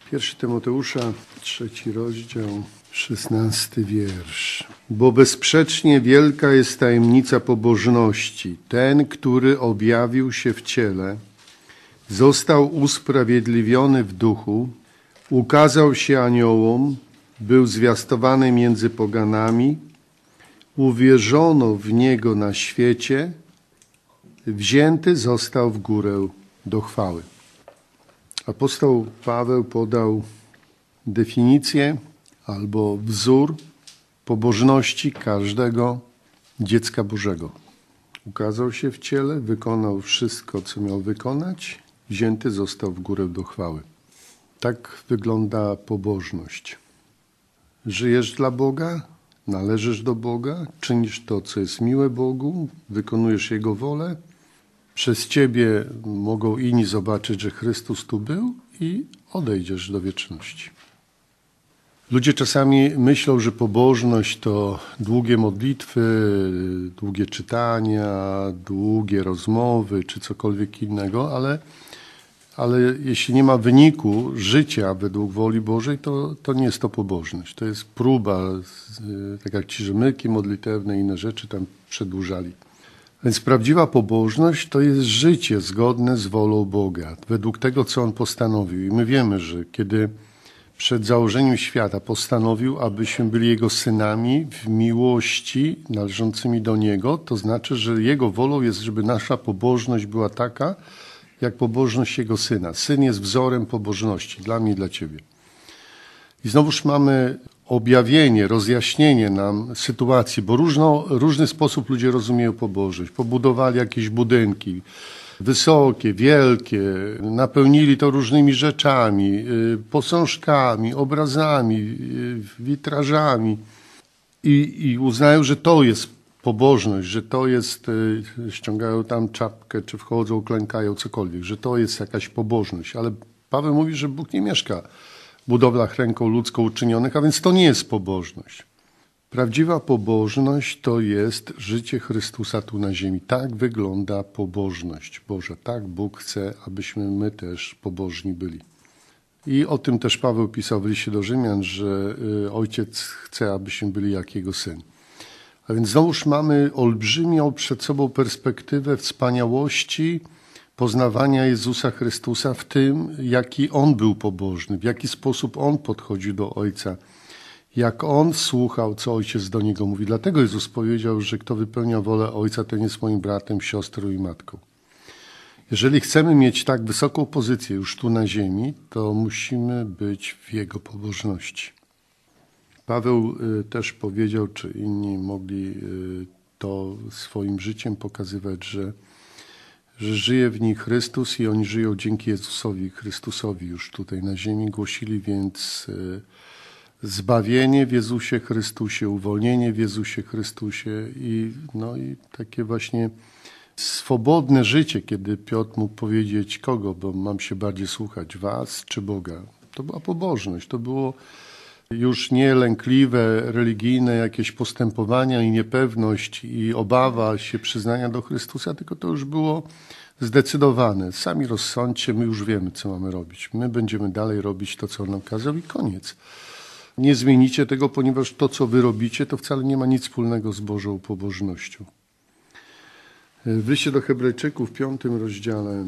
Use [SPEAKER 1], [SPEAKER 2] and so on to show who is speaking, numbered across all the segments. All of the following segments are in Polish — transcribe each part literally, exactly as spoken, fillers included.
[SPEAKER 1] Pierwszy Tymoteusza, trzeci rozdział, szesnasty wiersz. Bo bezsprzecznie wielka jest tajemnica pobożności. Ten, który objawił się w ciele, został usprawiedliwiony w duchu, ukazał się aniołom, był zwiastowany między poganami, uwierzono w niego na świecie, wzięty został w górę do chwały. Apostoł Paweł podał definicję albo wzór pobożności każdego dziecka Bożego. Ukazał się w ciele, wykonał wszystko, co miał wykonać, wzięty został w górę do chwały. Tak wygląda pobożność. Żyjesz dla Boga, należysz do Boga, czynisz to, co jest miłe Bogu, wykonujesz Jego wolę. Przez ciebie mogą inni zobaczyć, że Chrystus tu był i odejdziesz do wieczności. Ludzie czasami myślą, że pobożność to długie modlitwy, długie czytania, długie rozmowy czy cokolwiek innego, ale, ale jeśli nie ma wyniku życia według woli Bożej, to, to nie jest to pobożność. To jest próba, tak jak ci rzemyki modlitewne i inne rzeczy tam przedłużali. Więc prawdziwa pobożność to jest życie zgodne z wolą Boga, według tego, co On postanowił. I my wiemy, że kiedy przed założeniem świata postanowił, abyśmy byli Jego synami w miłości należącymi do Niego, to znaczy, że Jego wolą jest, żeby nasza pobożność była taka, jak pobożność Jego Syna. Syn jest wzorem pobożności dla mnie i dla Ciebie. I znowuż mamy objawienie, rozjaśnienie nam sytuacji, bo różno, różny sposób ludzie rozumieją pobożność. Pobudowali jakieś budynki wysokie, wielkie, napełnili to różnymi rzeczami, posążkami, obrazami, witrażami i, i uznają, że to jest pobożność, że to jest, ściągają tam czapkę, czy wchodzą, klękają, cokolwiek, że to jest jakaś pobożność. Ale Paweł mówi, że Bóg nie mieszka w budowlach ręką ludzką uczynionych, a więc to nie jest pobożność. Prawdziwa pobożność to jest życie Chrystusa tu na ziemi. Tak wygląda pobożność Boża. Tak Bóg chce, abyśmy my też pobożni byli. I o tym też Paweł pisał w liście do Rzymian, że Ojciec chce, abyśmy byli jak Jego Syn. A więc znowuż mamy olbrzymią przed sobą perspektywę wspaniałości poznawania Jezusa Chrystusa w tym, jaki On był pobożny, w jaki sposób On podchodził do Ojca, jak On słuchał, co Ojciec do Niego mówi. Dlatego Jezus powiedział, że kto wypełnia wolę Ojca, ten jest moim bratem, siostrą i matką. Jeżeli chcemy mieć tak wysoką pozycję już tu na ziemi, to musimy być w Jego pobożności. Paweł też powiedział, czy inni mogli to swoim życiem pokazywać, że że żyje w nich Chrystus i oni żyją dzięki Jezusowi, Chrystusowi już tutaj na ziemi. Głosili więc zbawienie w Jezusie Chrystusie, uwolnienie w Jezusie Chrystusie i, no i takie właśnie swobodne życie, kiedy Piotr mógł powiedzieć kogo, bo mam się bardziej słuchać, was czy Boga. To była pobożność, to było już nie lękliwe, religijne jakieś postępowania i niepewność i obawa się przyznania do Chrystusa, tylko to już było zdecydowane. Sami rozsądźcie, my już wiemy, co mamy robić. My będziemy dalej robić to, co On nam kazał i koniec. Nie zmienicie tego, ponieważ to, co wy robicie, to wcale nie ma nic wspólnego z Bożą pobożnością. W liście do Hebrajczyków w piątym rozdziale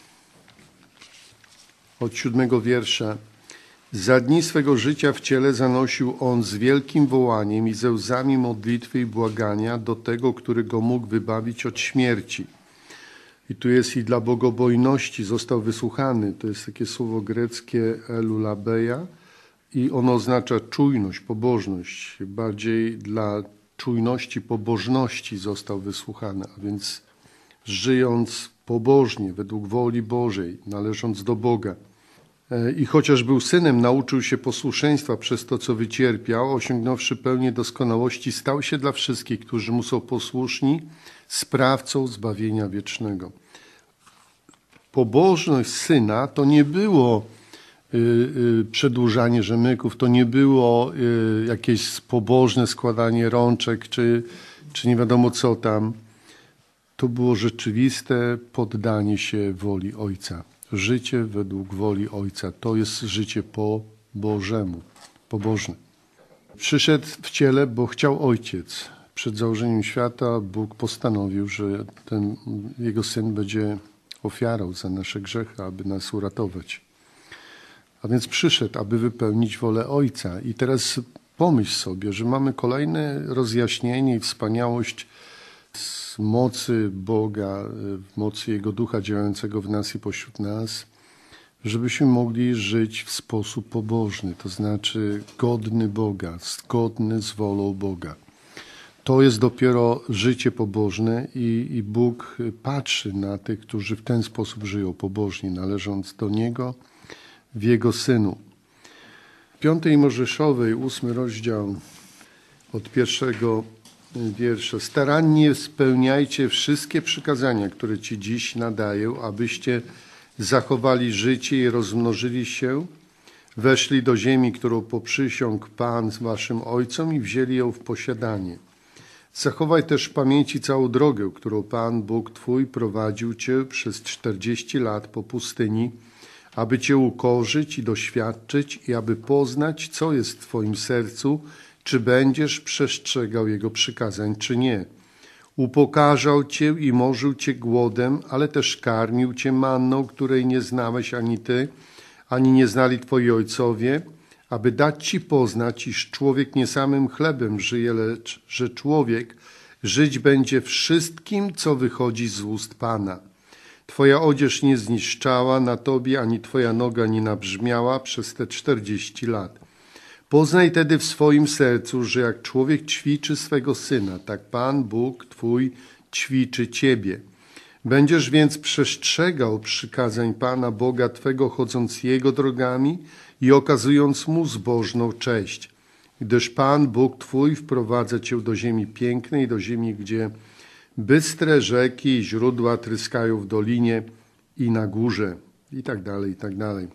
[SPEAKER 1] od siódmego wiersza. Za dni swego życia w ciele zanosił on z wielkim wołaniem i ze łzami modlitwy i błagania do tego, który go mógł wybawić od śmierci. I tu jest i dla bogobojności został wysłuchany. To jest takie słowo greckie elulabeia i ono oznacza czujność, pobożność. Bardziej dla czujności, pobożności został wysłuchany, a więc żyjąc pobożnie, według woli Bożej, należąc do Boga. I chociaż był synem, nauczył się posłuszeństwa przez to, co wycierpiał, osiągnąwszy pełnię doskonałości, stał się dla wszystkich, którzy mu są posłuszni, sprawcą zbawienia wiecznego. Pobożność syna to nie było y, y, przedłużanie rzemyków, to nie było y, jakieś pobożne składanie rączek, czy, czy nie wiadomo co tam. To było rzeczywiste poddanie się woli Ojca. Życie według woli Ojca. To jest życie po Bożemu, pobożne. Przyszedł w ciele, bo chciał Ojciec. Przed założeniem świata Bóg postanowił, że ten Jego Syn będzie ofiarą za nasze grzechy, aby nas uratować. A więc przyszedł, aby wypełnić wolę Ojca. I teraz pomyśl sobie, że mamy kolejne rozjaśnienie i wspaniałość z mocy Boga, w mocy Jego Ducha działającego w nas i pośród nas, żebyśmy mogli żyć w sposób pobożny, to znaczy godny Boga, zgodny z wolą Boga. To jest dopiero życie pobożne i, i Bóg patrzy na tych, którzy w ten sposób żyją pobożnie, należąc do Niego w Jego Synu. W piątej Mojżeszowej, ósmy rozdział od pierwszego wiersza. Starannie spełniajcie wszystkie przykazania, które Ci dziś nadaję, abyście zachowali życie i rozmnożyli się, weszli do ziemi, którą poprzysiągł Pan z waszym ojcom i wzięli ją w posiadanie. Zachowaj też w pamięci całą drogę, którą Pan Bóg Twój prowadził Cię przez czterdzieści lat po pustyni, aby Cię ukorzyć i doświadczyć i aby poznać, co jest w Twoim sercu, czy będziesz przestrzegał Jego przykazań, czy nie. Upokarzał Cię i morzył Cię głodem, ale też karmił Cię manną, której nie znałeś ani Ty, ani nie znali Twoi ojcowie, aby dać Ci poznać, iż człowiek nie samym chlebem żyje, lecz że człowiek żyć będzie wszystkim, co wychodzi z ust Pana. Twoja odzież nie zniszczała na Tobie, ani Twoja noga nie nabrzmiała przez te czterdzieści lat. Poznaj tedy w swoim sercu, że jak człowiek ćwiczy swego syna, tak Pan Bóg Twój ćwiczy Ciebie. Będziesz więc przestrzegał przykazań Pana Boga Twego, chodząc Jego drogami i okazując Mu zbożną cześć. Gdyż Pan Bóg Twój wprowadza Cię do ziemi pięknej, do ziemi, gdzie bystre rzeki i źródła tryskają w dolinie i na górze, i tak dalej, i tak dalej.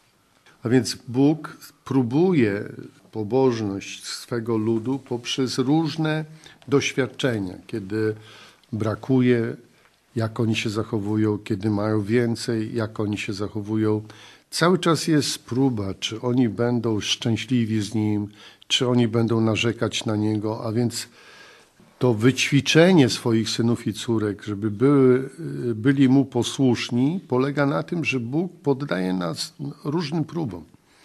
[SPEAKER 1] A więc Bóg próbuje pobożność swego ludu poprzez różne doświadczenia, kiedy brakuje, jak oni się zachowują, kiedy mają więcej, jak oni się zachowują. Cały czas jest próba, czy oni będą szczęśliwi z Nim, czy oni będą narzekać na Niego, a więc to wyćwiczenie swoich synów i córek, żeby były, byli Mu posłuszni, polega na tym, że Bóg poddaje nas różnym próbom.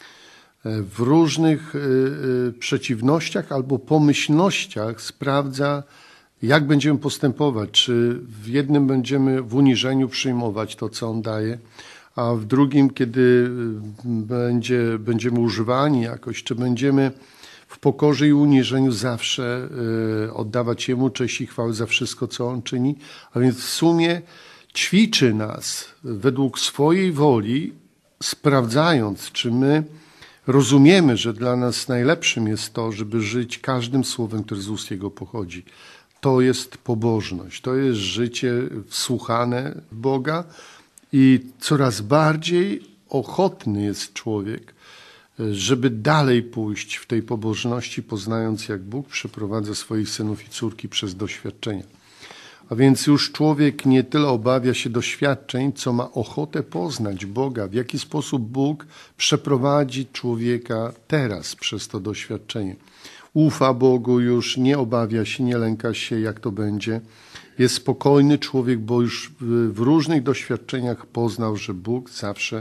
[SPEAKER 1] W różnych przeciwnościach albo pomyślnościach sprawdza, jak będziemy postępować. Czy w jednym będziemy w uniżeniu przyjmować to, co On daje, a w drugim, kiedy będzie, będziemy używani jakoś, czy będziemy w pokorze i uniżeniu zawsze y, oddawać Jemu cześć i chwałę za wszystko, co On czyni. A więc w sumie ćwiczy nas według swojej woli, sprawdzając, czy my rozumiemy, że dla nas najlepszym jest to, żeby żyć każdym słowem, które z ust Jego pochodzi. To jest pobożność, to jest życie wsłuchane w Boga i coraz bardziej ochotny jest człowiek, żeby dalej pójść w tej pobożności, poznając, jak Bóg przeprowadza swoich synów i córki przez doświadczenia. A więc już człowiek nie tyle obawia się doświadczeń, co ma ochotę poznać Boga, w jaki sposób Bóg przeprowadzi człowieka teraz przez to doświadczenie. Ufa Bogu, już nie obawia się, nie lęka się, jak to będzie. Jest spokojny człowiek, bo już w różnych doświadczeniach poznał, że Bóg zawsze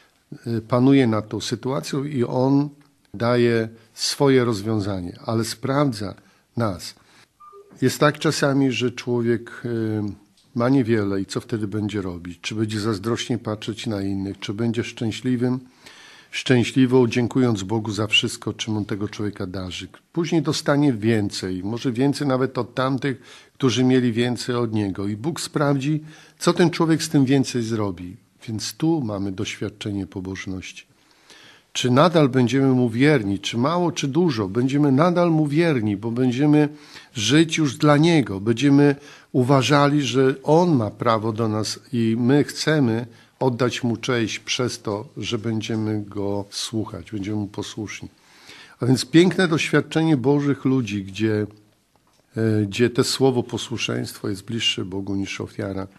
[SPEAKER 1] panuje nad tą sytuacją i On daje swoje rozwiązanie, ale sprawdza nas. Jest tak czasami, że człowiek ma niewiele i co wtedy będzie robić? Czy będzie zazdrośnie patrzeć na innych? Czy będzie szczęśliwym, szczęśliwą, dziękując Bogu za wszystko, czym On tego człowieka darzy? Później dostanie więcej, może więcej nawet od tamtych, którzy mieli więcej od Niego. I Bóg sprawdzi, co ten człowiek z tym więcej zrobi. Więc tu mamy doświadczenie pobożności. Czy nadal będziemy Mu wierni, czy mało, czy dużo, będziemy nadal Mu wierni, bo będziemy żyć już dla Niego. Będziemy uważali, że On ma prawo do nas i my chcemy oddać Mu cześć przez to, że będziemy Go słuchać, będziemy Mu posłuszni. A więc piękne doświadczenie Bożych ludzi, gdzie, gdzie to słowo posłuszeństwo jest bliższe Bogu niż ofiara.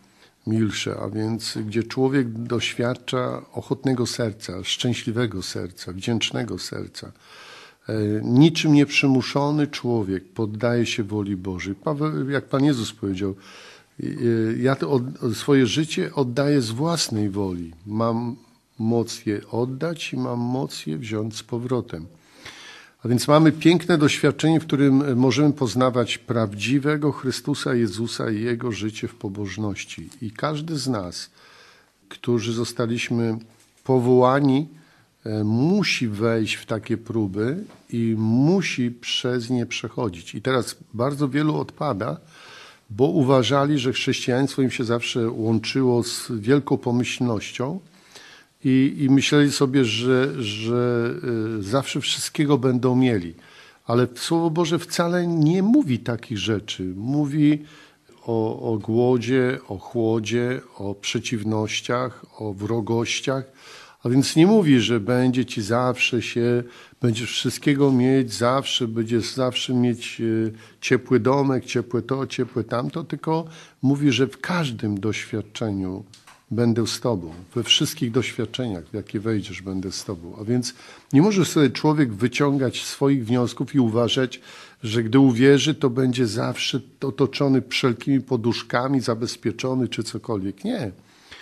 [SPEAKER 1] milsze, a więc gdzie człowiek doświadcza ochotnego serca, szczęśliwego serca, wdzięcznego serca. Niczym nieprzymuszony człowiek poddaje się woli Bożej. Paweł, jak Pan Jezus powiedział, ja to od, swoje życie oddaję z własnej woli. Mam moc je oddać i mam moc je wziąć z powrotem. A więc mamy piękne doświadczenie, w którym możemy poznawać prawdziwego Chrystusa Jezusa i Jego życie w pobożności. I każdy z nas, którzy zostaliśmy powołani, musi wejść w takie próby i musi przez nie przechodzić. I teraz bardzo wielu odpada, bo uważali, że chrześcijaństwo im się zawsze łączyło z wielką pomyślnością i, i myśleli sobie, że, że zawsze wszystkiego będą mieli. Ale Słowo Boże wcale nie mówi takich rzeczy. Mówi o, o głodzie, o chłodzie, o przeciwnościach, o wrogościach. A więc nie mówi, że będzie ci zawsze się, będziesz wszystkiego mieć, zawsze będziesz zawsze mieć ciepły domek, ciepłe to, ciepłe tamto, tylko mówi, że w każdym doświadczeniu będę z tobą. We wszystkich doświadczeniach, w jakie wejdziesz, będę z tobą. A więc nie może sobie człowiek wyciągać swoich wniosków i uważać, że gdy uwierzy, to będzie zawsze otoczony wszelkimi poduszkami, zabezpieczony czy cokolwiek. Nie.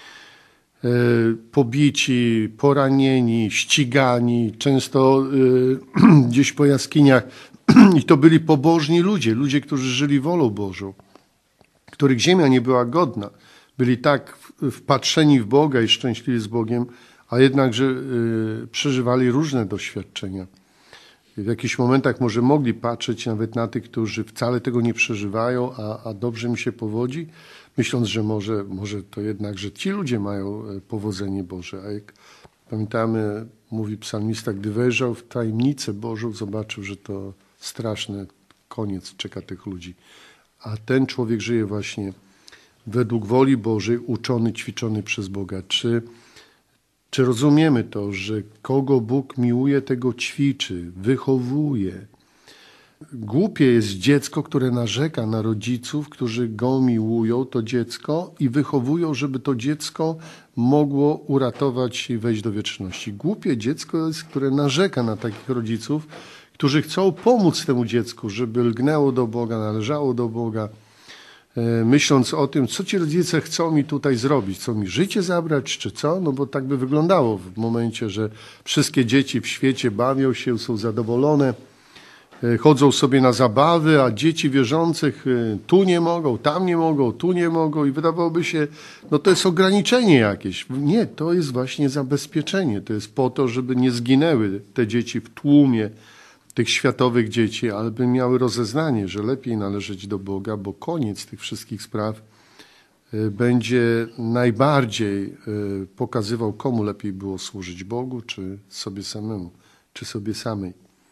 [SPEAKER 1] Pobici, poranieni, ścigani, często gdzieś po jaskiniach. I to byli pobożni ludzie, ludzie, którzy żyli wolą Bożą, których ziemia nie była godna. Byli tak wpatrzeni w Boga i szczęśliwi z Bogiem, a jednakże przeżywali różne doświadczenia. W jakichś momentach może mogli patrzeć nawet na tych, którzy wcale tego nie przeżywają, a, a dobrze mi się powodzi, myśląc, że może, może to jednak, że ci ludzie mają powodzenie Boże. A jak pamiętamy, mówi psalmista, gdy wejrzał w tajemnicę Bożą, zobaczył, że to straszny koniec czeka tych ludzi. A ten człowiek żyje właśnie według woli Bożej, uczony, ćwiczony przez Boga. Czy, czy rozumiemy to, że kogo Bóg miłuje, tego ćwiczy, wychowuje? Głupie jest dziecko, które narzeka na rodziców, którzy go miłują, to dziecko, i wychowują, żeby to dziecko mogło uratować się i wejść do wieczności. Głupie dziecko jest, które narzeka na takich rodziców, którzy chcą pomóc temu dziecku, żeby lgnęło do Boga, należało do Boga, myśląc o tym, co ci rodzice chcą mi tutaj zrobić, chcą mi życie zabrać, czy co? No bo tak by wyglądało w momencie, że wszystkie dzieci w świecie bawią się, są zadowolone, chodzą sobie na zabawy, a dzieci wierzących tu nie mogą, tam nie mogą, tu nie mogą i wydawałoby się, no to jest ograniczenie jakieś. Nie, to jest właśnie zabezpieczenie. To jest po to, żeby nie zginęły te dzieci w tłumie tych światowych dzieci, ale by miały rozeznanie, że lepiej należeć do Boga, bo koniec tych wszystkich spraw będzie najbardziej pokazywał, komu lepiej było służyć Bogu, czy sobie samemu, czy sobie samej.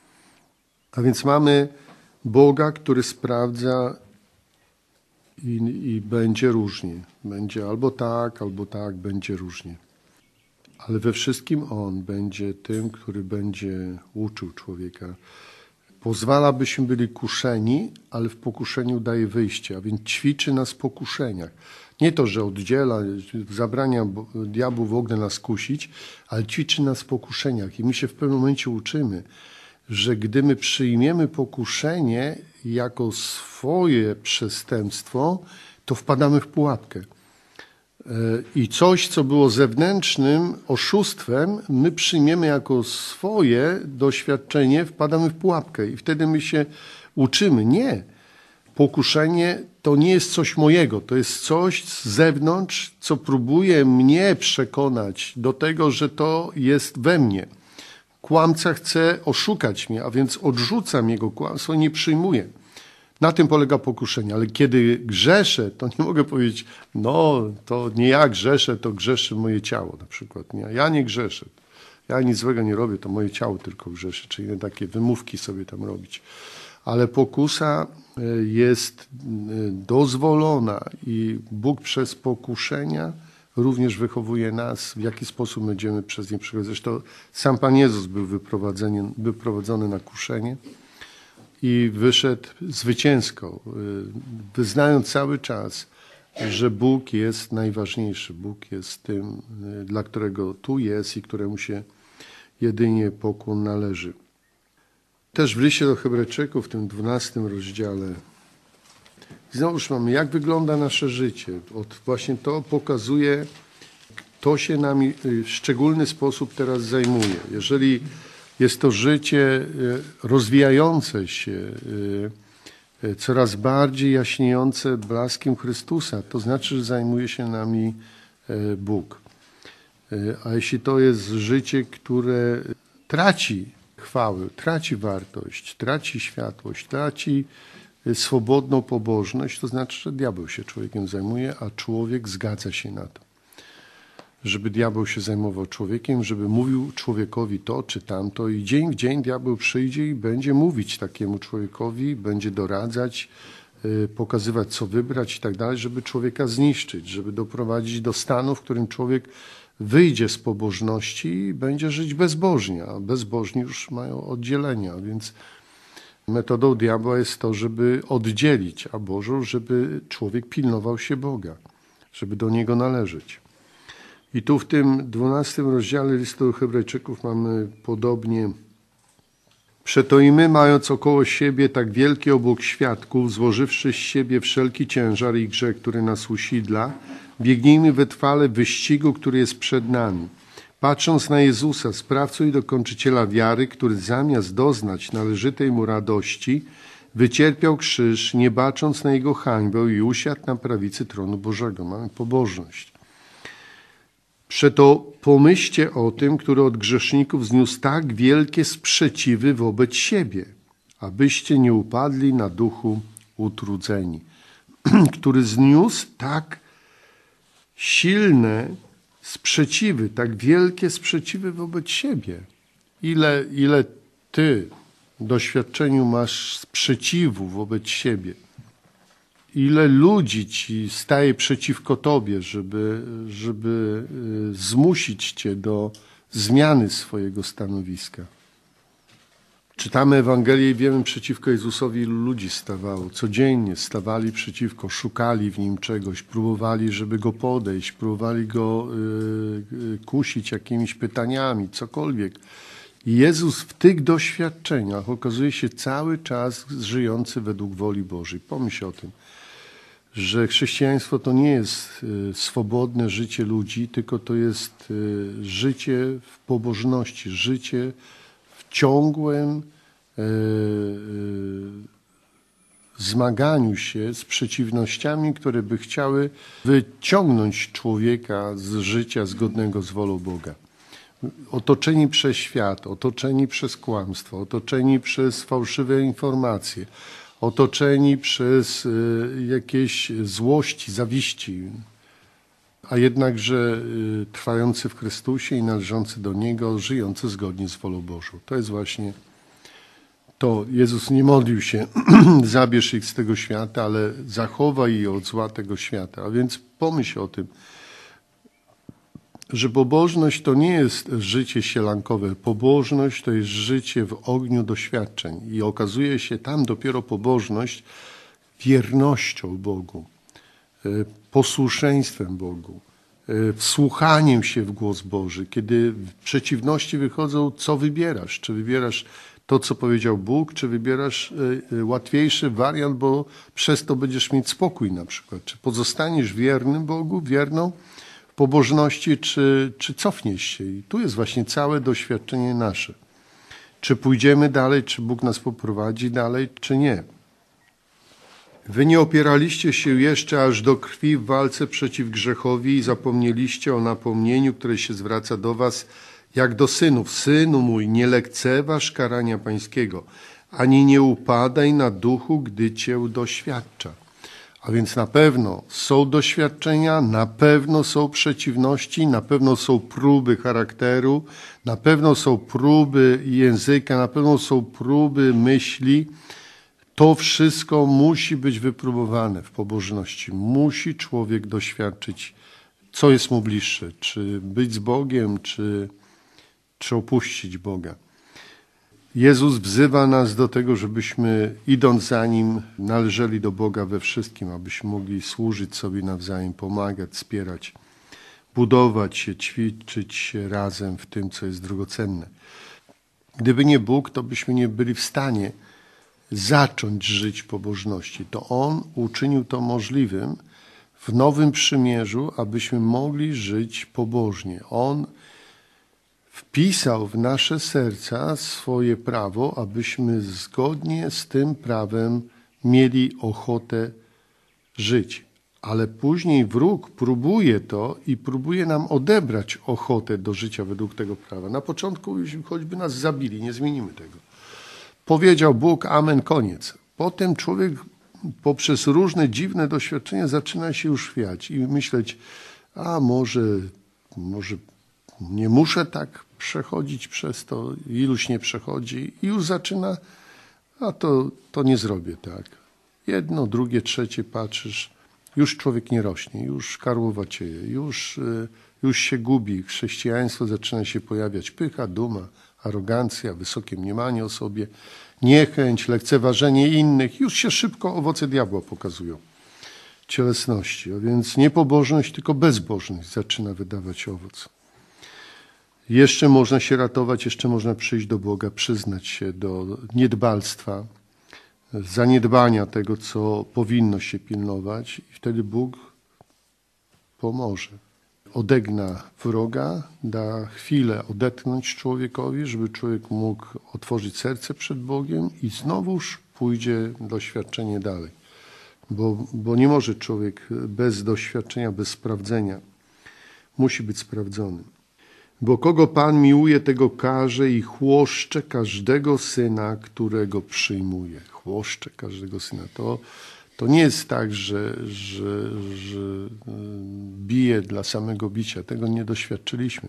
[SPEAKER 1] A więc mamy Boga, który sprawdza i, i będzie różnie. Będzie albo tak, albo tak, będzie różnie. Ale we wszystkim On będzie tym, który będzie uczył człowieka. Pozwala, byśmy byli kuszeni, ale w pokuszeniu daje wyjście, a więc ćwiczy nas w pokuszeniach. Nie to, że oddziela, zabrania diabłu w ogóle nas kusić, ale ćwiczy nas w pokuszeniach. I my się w pewnym momencie uczymy, że gdy my przyjmiemy pokuszenie jako swoje przestępstwo, to wpadamy w pułapkę. I coś, co było zewnętrznym oszustwem, my przyjmiemy jako swoje doświadczenie, wpadamy w pułapkę. I wtedy my się uczymy. Nie. Pokuszenie to nie jest coś mojego. To jest coś z zewnątrz, co próbuje mnie przekonać do tego, że to jest we mnie. Kłamca chce oszukać mnie, a więc odrzucam jego kłamstwo, nie przyjmuję. Na tym polega pokuszenie, ale kiedy grzeszę, to nie mogę powiedzieć, no to nie ja grzeszę, to grzeszy moje ciało na przykład. Nie, ja nie grzeszę, ja nic złego nie robię, to moje ciało tylko grzeszy, czyli takie wymówki sobie tam robić. Ale pokusa jest dozwolona i Bóg przez pokuszenia również wychowuje nas, w jaki sposób będziemy przez nie przechodzić. Zresztą sam Pan Jezus był wyprowadzony, wyprowadzony na kuszenie i wyszedł zwycięsko, wyznając cały czas, że Bóg jest najważniejszy. Bóg jest tym, dla którego tu jest i któremu się jedynie pokłon należy. Też w liście do Hebrajczyków, w tym dwunastym rozdziale, znowuż mamy, jak wygląda nasze życie. Od właśnie to pokazuje, kto się nami w szczególny sposób teraz zajmuje. Jeżeli jest to życie rozwijające się, coraz bardziej jaśniejące blaskiem Chrystusa, to znaczy, że zajmuje się nami Bóg. A jeśli to jest życie, które traci chwałę, traci wartość, traci światłość, traci swobodną pobożność, to znaczy, że diabeł się człowiekiem zajmuje, a człowiek zgadza się na to. Żeby diabeł się zajmował człowiekiem, żeby mówił człowiekowi to czy tamto i dzień w dzień diabeł przyjdzie i będzie mówić takiemu człowiekowi, będzie doradzać, pokazywać co wybrać i tak dalej, żeby człowieka zniszczyć, żeby doprowadzić do stanu, w którym człowiek wyjdzie z pobożności i będzie żyć bezbożnie, a bezbożni już mają oddzielenia, więc metodą diabła jest to, żeby oddzielić, a Bożą, żeby człowiek pilnował się Boga, żeby do Niego należeć. I tu w tym dwunastym rozdziale listu do Hebrajczyków mamy podobnie. Przeto i my, mając około siebie tak wielki obłok świadków, złożywszy z siebie wszelki ciężar i grzech, który nas usidla, biegnijmy wytrwale w wyścigu, który jest przed nami. Patrząc na Jezusa, sprawcę i dokończyciela wiary, który zamiast doznać należytej mu radości, wycierpiał krzyż, nie bacząc na jego hańbę i usiadł na prawicy tronu Bożego. Mamy pobożność. Przeto pomyślcie o tym, który od grzeszników zniósł tak wielkie sprzeciwy wobec siebie, abyście nie upadli na duchu utrudzeni. Który zniósł tak silne sprzeciwy, tak wielkie sprzeciwy wobec siebie. Ile, ile ty w doświadczeniu masz sprzeciwu wobec siebie. Ile ludzi ci staje przeciwko tobie, żeby, żeby zmusić cię do zmiany swojego stanowiska. Czytamy Ewangelię i wiemy, przeciwko Jezusowi ilu ludzi stawało. Codziennie stawali przeciwko, szukali w Nim czegoś, próbowali, żeby Go podejść, próbowali Go y, kusić jakimiś pytaniami, cokolwiek. I Jezus w tych doświadczeniach okazuje się cały czas żyjący według woli Bożej. Pomyśl o tym, że chrześcijaństwo to nie jest swobodne życie ludzi, tylko to jest życie w pobożności, życie w ciągłym zmaganiu się z przeciwnościami, które by chciały wyciągnąć człowieka z życia zgodnego z wolą Boga. Otoczeni przez świat, otoczeni przez kłamstwo, otoczeni przez fałszywe informacje, otoczeni przez jakieś złości, zawiści, a jednakże trwający w Chrystusie i należący do Niego, żyjący zgodnie z wolą Bożą. To jest właśnie to. Jezus nie modlił się, zabierz ich z tego świata, ale zachowaj je od zła tego świata. A więc pomyśl o tym, że pobożność to nie jest życie sielankowe. Pobożność to jest życie w ogniu doświadczeń. I okazuje się tam dopiero pobożność wiernością Bogu, posłuszeństwem Bogu, wsłuchaniem się w głos Boży. Kiedy przeciwności wychodzą, co wybierasz? Czy wybierasz to, co powiedział Bóg, czy wybierasz łatwiejszy wariant, bo przez to będziesz mieć spokój na przykład? Czy pozostaniesz wiernym Bogu, wierną pobożności, czy, czy cofniesz się? I tu jest właśnie całe doświadczenie nasze. Czy pójdziemy dalej, czy Bóg nas poprowadzi dalej, czy nie. Wy nie opieraliście się jeszcze aż do krwi w walce przeciw grzechowi i zapomnieliście o napomnieniu, które się zwraca do was jak do synów. Synu mój, nie lekceważ karania pańskiego, ani nie upadaj na duchu, gdy cię doświadcza. A więc na pewno są doświadczenia, na pewno są przeciwności, na pewno są próby charakteru, na pewno są próby języka, na pewno są próby myśli. To wszystko musi być wypróbowane w pobożności. Musi człowiek doświadczyć, co jest mu bliższe, czy być z Bogiem, czy, czy opuścić Boga. Jezus wzywa nas do tego, żebyśmy idąc za Nim należeli do Boga we wszystkim, abyśmy mogli służyć sobie nawzajem, pomagać, wspierać, budować się, ćwiczyć się razem w tym, co jest drogocenne. Gdyby nie Bóg, to byśmy nie byli w stanie zacząć żyć pobożności. To On uczynił to możliwym w Nowym Przymierzu, abyśmy mogli żyć pobożnie. On wpisał w nasze serca swoje prawo, abyśmy zgodnie z tym prawem mieli ochotę żyć. Ale później wróg próbuje to i próbuje nam odebrać ochotę do życia według tego prawa. Na początku, choćby nas zabili, nie zmienimy tego. Powiedział Bóg, amen, koniec. Potem człowiek poprzez różne dziwne doświadczenia zaczyna się już chwiać i myśleć, a może, może nie muszę tak przechodzić przez to, iluś nie przechodzi i już zaczyna, a to, to nie zrobię tak. Jedno, drugie, trzecie patrzysz, już człowiek nie rośnie, już karłowacieje, już, już się gubi. Chrześcijaństwo zaczyna się pojawiać pycha, duma, arogancja, wysokie mniemanie o sobie, niechęć, lekceważenie innych. Już się szybko owoce diabła pokazują. Cielesności, a więc nie pobożność, tylko bezbożność zaczyna wydawać owoc. Jeszcze można się ratować, jeszcze można przyjść do Boga, przyznać się do niedbalstwa, zaniedbania tego, co powinno się pilnować i wtedy Bóg pomoże. Odegna wroga, da chwilę odetchnąć człowiekowi, żeby człowiek mógł otworzyć serce przed Bogiem i znowuż pójdzie doświadczenie dalej. Bo, bo nie może człowiek bez doświadczenia, bez sprawdzenia. Musi być sprawdzony. Bo kogo Pan miłuje, tego karze i chłoszcze każdego syna, którego przyjmuje. Chłoszcze każdego syna. To, to nie jest tak, że, że, że bije dla samego bicia. Tego nie doświadczyliśmy.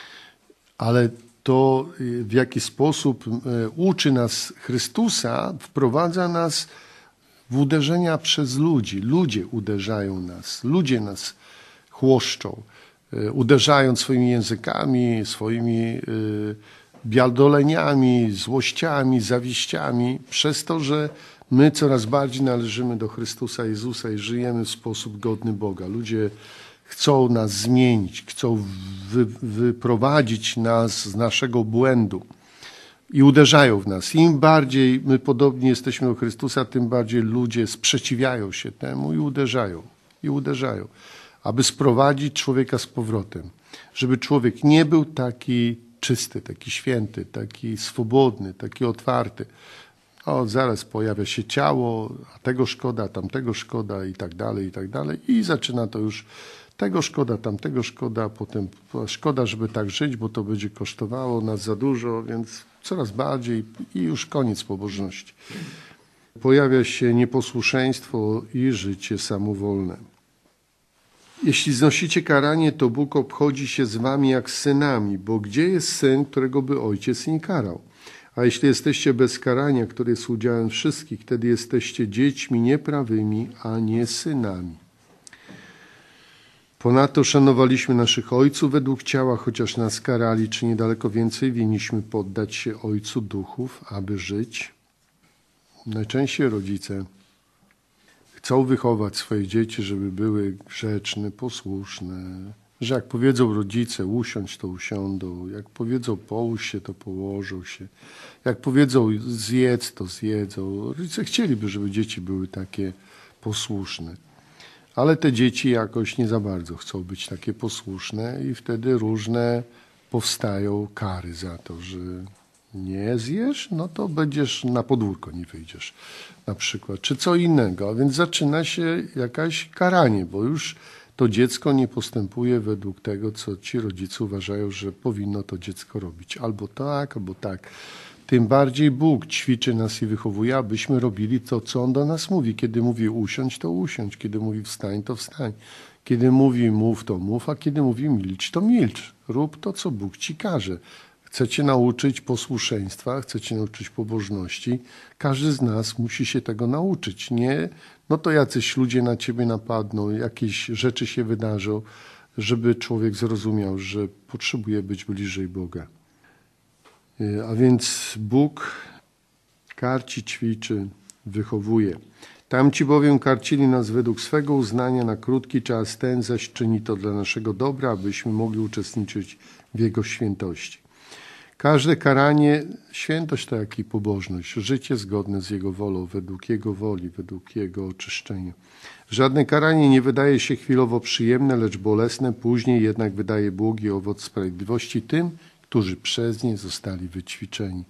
[SPEAKER 1] Ale to, w jaki sposób uczy nas Chrystusa, wprowadza nas w uderzenia przez ludzi. Ludzie uderzają nas. Ludzie nas chłoszczą. Uderzając swoimi językami, swoimi biadoleniami, złościami, zawiściami, przez to, że my coraz bardziej należymy do Chrystusa Jezusa i żyjemy w sposób godny Boga. Ludzie chcą nas zmienić, chcą wy, wyprowadzić nas z naszego błędu i uderzają w nas. Im bardziej my podobni jesteśmy do Chrystusa, tym bardziej ludzie sprzeciwiają się temu i uderzają, i uderzają. Aby sprowadzić człowieka z powrotem. Żeby człowiek nie był taki czysty, taki święty, taki swobodny, taki otwarty. O, zaraz pojawia się ciało, a tego szkoda, tamtego szkoda i tak dalej, i tak dalej. I zaczyna to już tego szkoda, tamtego szkoda, a potem szkoda, żeby tak żyć, bo to będzie kosztowało nas za dużo, więc coraz bardziej i już koniec pobożności. Pojawia się nieposłuszeństwo i życie samowolne. Jeśli znosicie karanie, to Bóg obchodzi się z wami jak z synami, bo gdzie jest syn, którego by ojciec nie karał? A jeśli jesteście bez karania, które jest udziałem wszystkich, wtedy jesteście dziećmi nieprawymi, a nie synami. Ponadto szanowaliśmy naszych ojców według ciała, chociaż nas karali, czy niedaleko więcej winniśmy poddać się Ojcu duchów, aby żyć? Najczęściej rodzice chcą wychować swoje dzieci, żeby były grzeczne, posłuszne, że jak powiedzą rodzice usiądź, to usiądą, jak powiedzą połóż się, to położą się, jak powiedzą zjedz, to zjedzą. Rodzice chcieliby, żeby dzieci były takie posłuszne, ale te dzieci jakoś nie za bardzo chcą być takie posłuszne i wtedy różne powstają kary za to, że nie zjesz, no to będziesz na podwórko nie wyjdziesz na przykład, czy co innego. A więc zaczyna się jakaś karanie, bo już to dziecko nie postępuje według tego, co ci rodzice uważają, że powinno to dziecko robić. Albo tak, albo tak. Tym bardziej Bóg ćwiczy nas i wychowuje, abyśmy robili to, co On do nas mówi. Kiedy mówi usiądź, to usiądź. Kiedy mówi wstań, to wstań. Kiedy mówi mów, to mów, a kiedy mówi milcz, to milcz. Rób to, co Bóg ci każe. Chcecie nauczyć posłuszeństwa, chcecie nauczyć pobożności. Każdy z nas musi się tego nauczyć. Nie, no to jacyś ludzie na ciebie napadną, jakieś rzeczy się wydarzą, żeby człowiek zrozumiał, że potrzebuje być bliżej Boga. A więc Bóg karci, ćwiczy, wychowuje. Tamci bowiem karcili nas według swego uznania na krótki czas, ten zaś czyni to dla naszego dobra, abyśmy mogli uczestniczyć w Jego świętości. Każde karanie, świętość to jak i pobożność, życie zgodne z Jego wolą, według Jego woli, według Jego oczyszczenia. Żadne karanie nie wydaje się chwilowo przyjemne, lecz bolesne, później jednak wydaje błogi owoc sprawiedliwości tym, którzy przez nie zostali wyćwiczeni.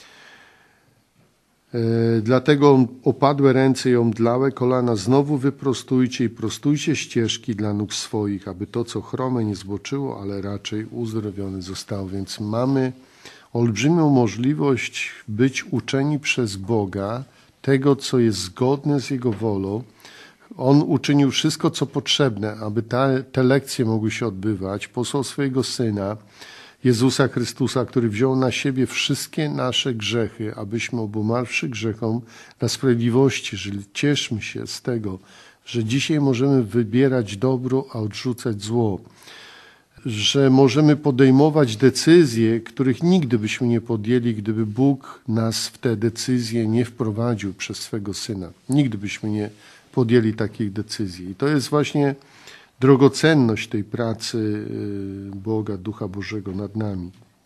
[SPEAKER 1] Dlatego opadłe ręce i omdlałe kolana znowu wyprostujcie i prostujcie ścieżki dla nóg swoich, aby to, co chrome, nie zboczyło, ale raczej uzdrowione zostało. Więc mamy olbrzymią możliwość być uczeni przez Boga tego, co jest zgodne z Jego wolą. On uczynił wszystko, co potrzebne, aby te, te lekcje mogły się odbywać. Posłał swojego Syna, Jezusa Chrystusa, który wziął na siebie wszystkie nasze grzechy, abyśmy obumarłszy grzechom dla sprawiedliwości żyli. Cieszmy się z tego, że dzisiaj możemy wybierać dobro, a odrzucać zło. Że możemy podejmować decyzje, których nigdy byśmy nie podjęli, gdyby Bóg nas w te decyzje nie wprowadził przez swego Syna. Nigdy byśmy nie podjęli takich decyzji. I to jest właśnie drogocenność tej pracy Boga, Ducha Bożego nad nami.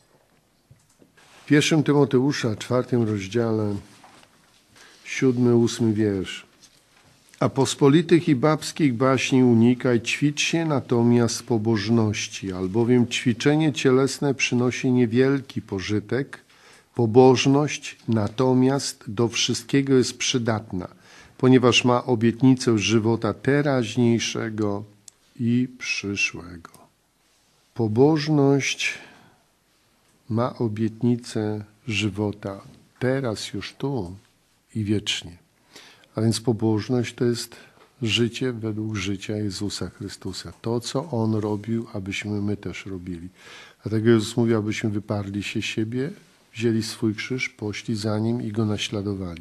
[SPEAKER 1] W pierwszym Tymoteusza, czwartym rozdziale, siódmy, ósmy wiersz. A pospolitych i babskich baśni unikaj, ćwicz się natomiast pobożności, albowiem ćwiczenie cielesne przynosi niewielki pożytek, pobożność natomiast do wszystkiego jest przydatna, ponieważ ma obietnicę żywota teraźniejszego i przyszłego. Pobożność ma obietnicę żywota teraz, już tu i wiecznie. A więc pobożność to jest życie według życia Jezusa Chrystusa. To, co On robił, abyśmy my też robili. Dlatego Jezus mówi, abyśmy wyparli się siebie, wzięli swój krzyż, poszli za Nim i Go naśladowali.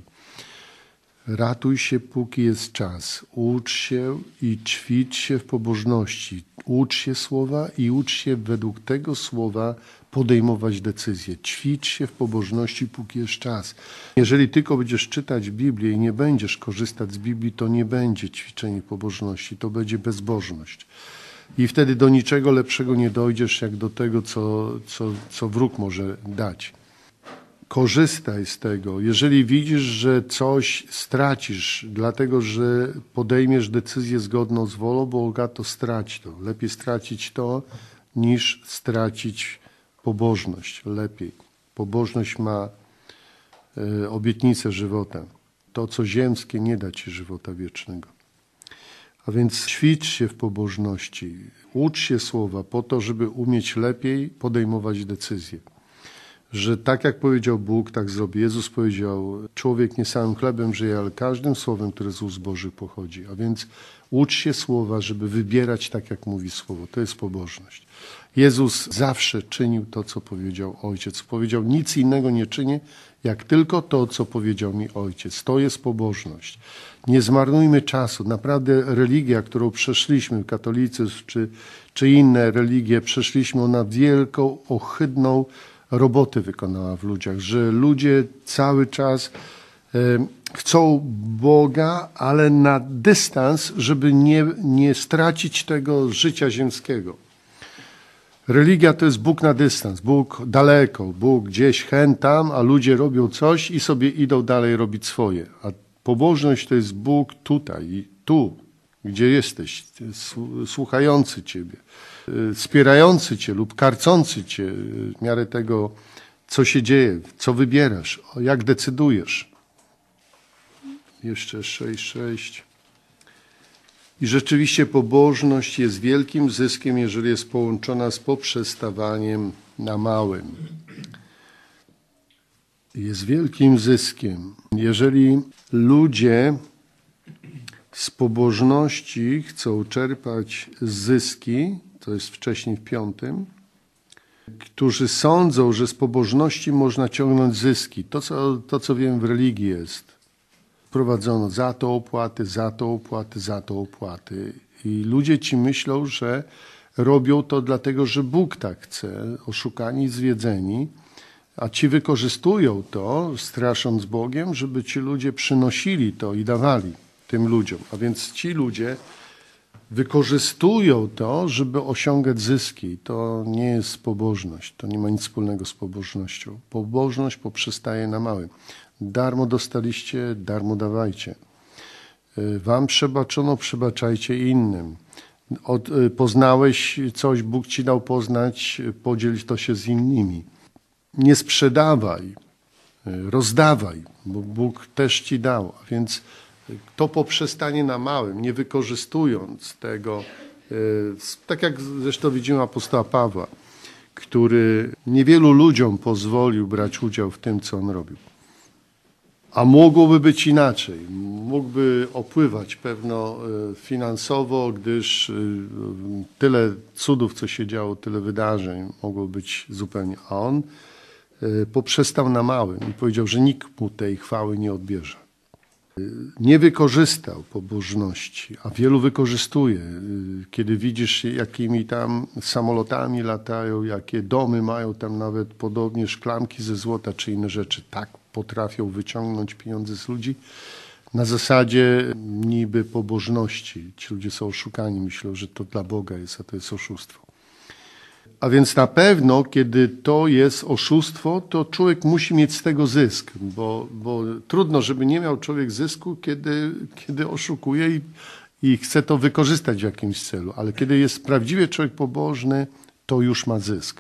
[SPEAKER 1] Ratuj się, póki jest czas. Ucz się i ćwicz się w pobożności. Ucz się słowa i ucz się według tego słowa podejmować decyzje. Ćwicz się w pobożności, póki jest czas. Jeżeli tylko będziesz czytać Biblię i nie będziesz korzystać z Biblii, to nie będzie ćwiczenie pobożności, to będzie bezbożność. I wtedy do niczego lepszego nie dojdziesz, jak do tego, co, co, co wróg może dać. Korzystaj z tego. Jeżeli widzisz, że coś stracisz, dlatego że podejmiesz decyzję zgodną z wolą Boga, to strać to. Lepiej stracić to, niż stracić pobożność. Lepiej. Pobożność ma y, obietnicę żywota. To, co ziemskie, nie da ci żywota wiecznego. A więc ćwicz się w pobożności. Ucz się słowa po to, żeby umieć lepiej podejmować decyzje. Że tak jak powiedział Bóg, tak zrobi. Jezus powiedział, człowiek nie samym chlebem żyje, ale każdym słowem, które z ust Bożych pochodzi. A więc ucz się słowa, żeby wybierać tak, jak mówi słowo. To jest pobożność. Jezus zawsze czynił to, co powiedział Ojciec. Powiedział, nic innego nie czynię, jak tylko to, co powiedział mi Ojciec. To jest pobożność. Nie zmarnujmy czasu. Naprawdę religia, którą przeszliśmy, katolicyzm czy, czy inne religie, przeszliśmy, ona wielką, ohydną roboty wykonała w ludziach, że ludzie cały czas e, chcą Boga, ale na dystans, żeby nie, nie stracić tego życia ziemskiego. Religia to jest Bóg na dystans, Bóg daleko, Bóg gdzieś hen tam, a ludzie robią coś i sobie idą dalej robić swoje. A pobożność to jest Bóg tutaj, tu, gdzie jesteś, słuchający Ciebie, wspierający Cię lub karcący Cię w miarę tego, co się dzieje, co wybierasz, jak decydujesz. Jeszcze sześć, sześć. I rzeczywiście pobożność jest wielkim zyskiem, jeżeli jest połączona z poprzestawaniem na małym. Jest wielkim zyskiem. Jeżeli ludzie z pobożności chcą czerpać zyski, to jest wcześniej w piątym, którzy sądzą, że z pobożności można ciągnąć zyski. To, co, to, co wiem w religii jest. Prowadzono za to opłaty, za to opłaty, za to opłaty. I ludzie ci myślą, że robią to dlatego, że Bóg tak chce, oszukani, zwiedzeni, A ci wykorzystują to, strasząc Bogiem, żeby ci ludzie przynosili to i dawali tym ludziom. A więc ci ludzie wykorzystują to, żeby osiągać zyski. To nie jest pobożność. To nie ma nic wspólnego z pobożnością. Pobożność poprzestaje na małym. Darmo dostaliście, darmo dawajcie. Wam przebaczono, przebaczajcie innym. Od, poznałeś coś, Bóg ci dał poznać, podziel to się z innymi. Nie sprzedawaj, rozdawaj, bo Bóg też ci dał. A więc to poprzestanie na małym, nie wykorzystując tego, tak jak zresztą widzimy apostoła Pawła, który niewielu ludziom pozwolił brać udział w tym, co on robił. A mogłoby być inaczej. Mógłby opływać pewno finansowo, gdyż tyle cudów, co się działo, tyle wydarzeń mogło być zupełnie. A on poprzestał na małym i powiedział, że nikt mu tej chwały nie odbierze. Nie wykorzystał pobożności, a wielu wykorzystuje. Kiedy widzisz, jakimi tam samolotami latają, jakie domy mają, tam nawet podobnie szklanki ze złota czy inne rzeczy, tak potrafią wyciągnąć pieniądze z ludzi na zasadzie niby pobożności. Ci ludzie są oszukani, myślą, że to dla Boga jest, a to jest oszustwo. A więc na pewno, kiedy to jest oszustwo, to człowiek musi mieć z tego zysk, bo, bo trudno, żeby nie miał człowiek zysku, kiedy, kiedy oszukuje i, i chce to wykorzystać w jakimś celu. Ale kiedy jest prawdziwie człowiek pobożny, to już ma zysk.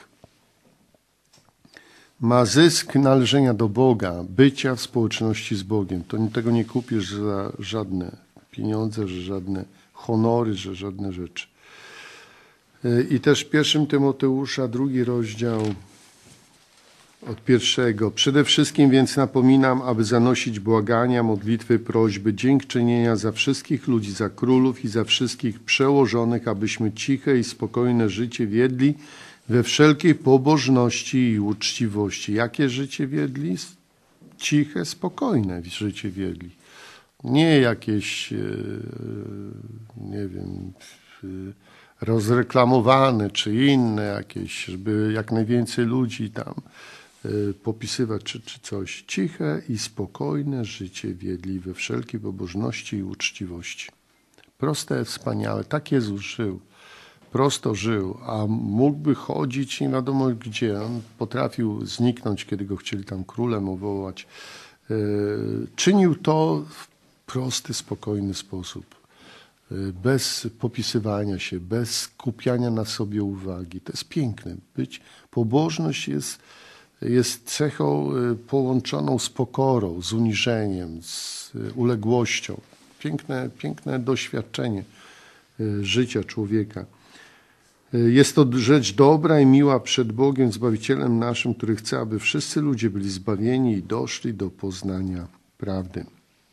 [SPEAKER 1] Ma zysk należenia do Boga, bycia w społeczności z Bogiem. To tego nie kupisz za żadne pieniądze, że żadne honory, że żadne rzeczy. I też w pierwszym Tymoteusza, drugi rozdział od pierwszego. Przede wszystkim więc napominam, aby zanosić błagania, modlitwy, prośby, dziękczynienia za wszystkich ludzi, za królów i za wszystkich przełożonych, abyśmy ciche i spokojne życie wiedli we wszelkiej pobożności i uczciwości. Jakie życie wiedli? Ciche, spokojne życie wiedli. Nie jakieś, nie wiem, rozreklamowane czy inne jakieś, żeby jak najwięcej ludzi tam popisywać czy, czy coś. Ciche i spokojne życie wiedli we wszelkiej pobożności i uczciwości. Proste, wspaniałe. Tak Jezus żył. Prosto żył, a mógłby chodzić nie wiadomo gdzie. On potrafił zniknąć, kiedy go chcieli tam królem uwołać. Czynił to w prosty, spokojny sposób. Bez popisywania się, bez skupiania na sobie uwagi. To jest piękne. Być pobożność jest, jest cechą połączoną z pokorą, z uniżeniem, z uległością. Piękne, piękne doświadczenie życia człowieka. Jest to rzecz dobra i miła przed Bogiem, Zbawicielem naszym, który chce, aby wszyscy ludzie byli zbawieni i doszli do poznania prawdy.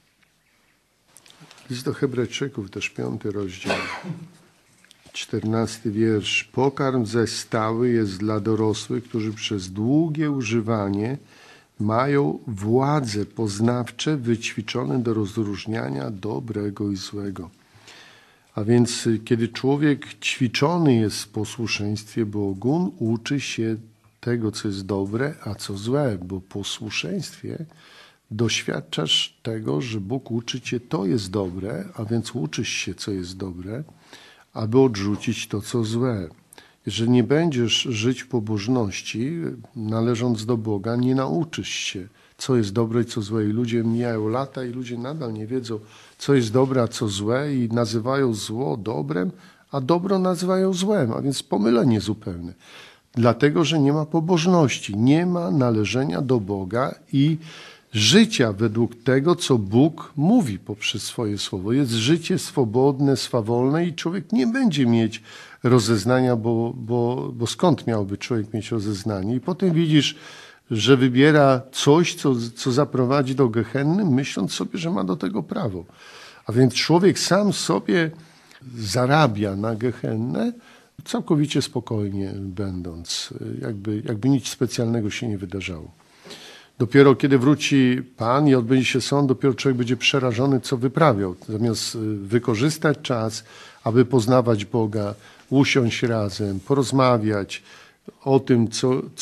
[SPEAKER 1] List do Hebrajczyków, też piąty rozdział, czternasty wiersz. Pokarm zaś stały jest dla dorosłych, którzy przez długie używanie mają władze poznawcze wyćwiczone do rozróżniania dobrego i złego. A więc kiedy człowiek ćwiczony jest w posłuszeństwie Bogu, uczy się tego, co jest dobre, a co złe, bo w posłuszeństwie doświadczasz tego, że Bóg uczy cię, to jest dobre, a więc uczysz się, co jest dobre, aby odrzucić to, co złe. Jeżeli nie będziesz żyć w pobożności, należąc do Boga, nie nauczysz się, co jest dobre i co złe. I ludzie mijają lata i ludzie nadal nie wiedzą, co jest dobre, a co złe i nazywają zło dobrem, a dobro nazywają złem, a więc pomylenie zupełne. Dlatego, że nie ma pobożności, nie ma należenia do Boga i życia według tego, co Bóg mówi poprzez swoje słowo. Jest życie swobodne, swawolne i człowiek nie będzie mieć rozeznania, bo, bo, bo skąd miałby człowiek mieć rozeznanie? I potem widzisz, że wybiera coś, co, co zaprowadzi do gehenny, myśląc sobie, że ma do tego prawo. A więc człowiek sam sobie zarabia na gehennę, całkowicie spokojnie będąc, jakby, jakby nic specjalnego się nie wydarzało. Dopiero kiedy wróci Pan i odbędzie się sąd, dopiero człowiek będzie przerażony, co wyprawiał. Zamiast wykorzystać czas, aby poznawać Boga, usiąść razem, porozmawiać o tym, co, co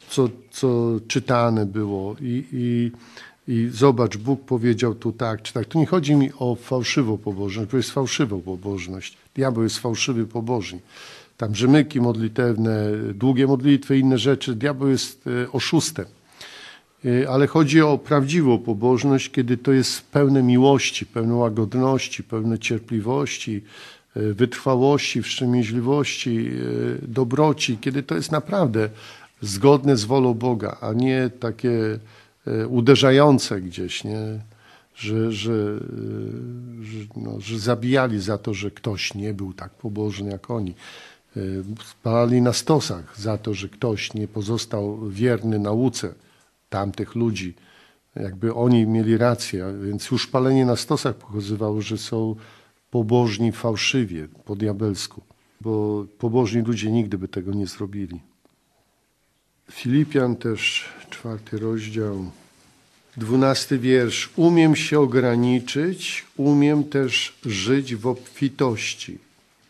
[SPEAKER 1] co, co czytane było i, i, i zobacz, Bóg powiedział tu tak czy tak. Tu nie chodzi mi o fałszywą pobożność, bo jest fałszywą pobożność. Diabeł jest fałszywy pobożny. Tam rzemyki modlitewne, długie modlitwy, inne rzeczy. Diabeł jest oszustem. Ale chodzi o prawdziwą pobożność, kiedy to jest pełne miłości, pełne łagodności, pełne cierpliwości, wytrwałości, wstrzemięźliwości, dobroci, kiedy to jest naprawdę zgodne z wolą Boga, a nie takie uderzające gdzieś, nie? Że, że, że, no, że zabijali za to, że ktoś nie był tak pobożny jak oni. Spalali na stosach za to, że ktoś nie pozostał wierny nauce tamtych ludzi. Jakby oni mieli rację, więc już palenie na stosach pokazywało, że są pobożni fałszywie, po diabelsku, bo pobożni ludzie nigdy by tego nie zrobili. Filipian też, czwarty rozdział, dwunasty wiersz. Umiem się ograniczyć, umiem też żyć w obfitości.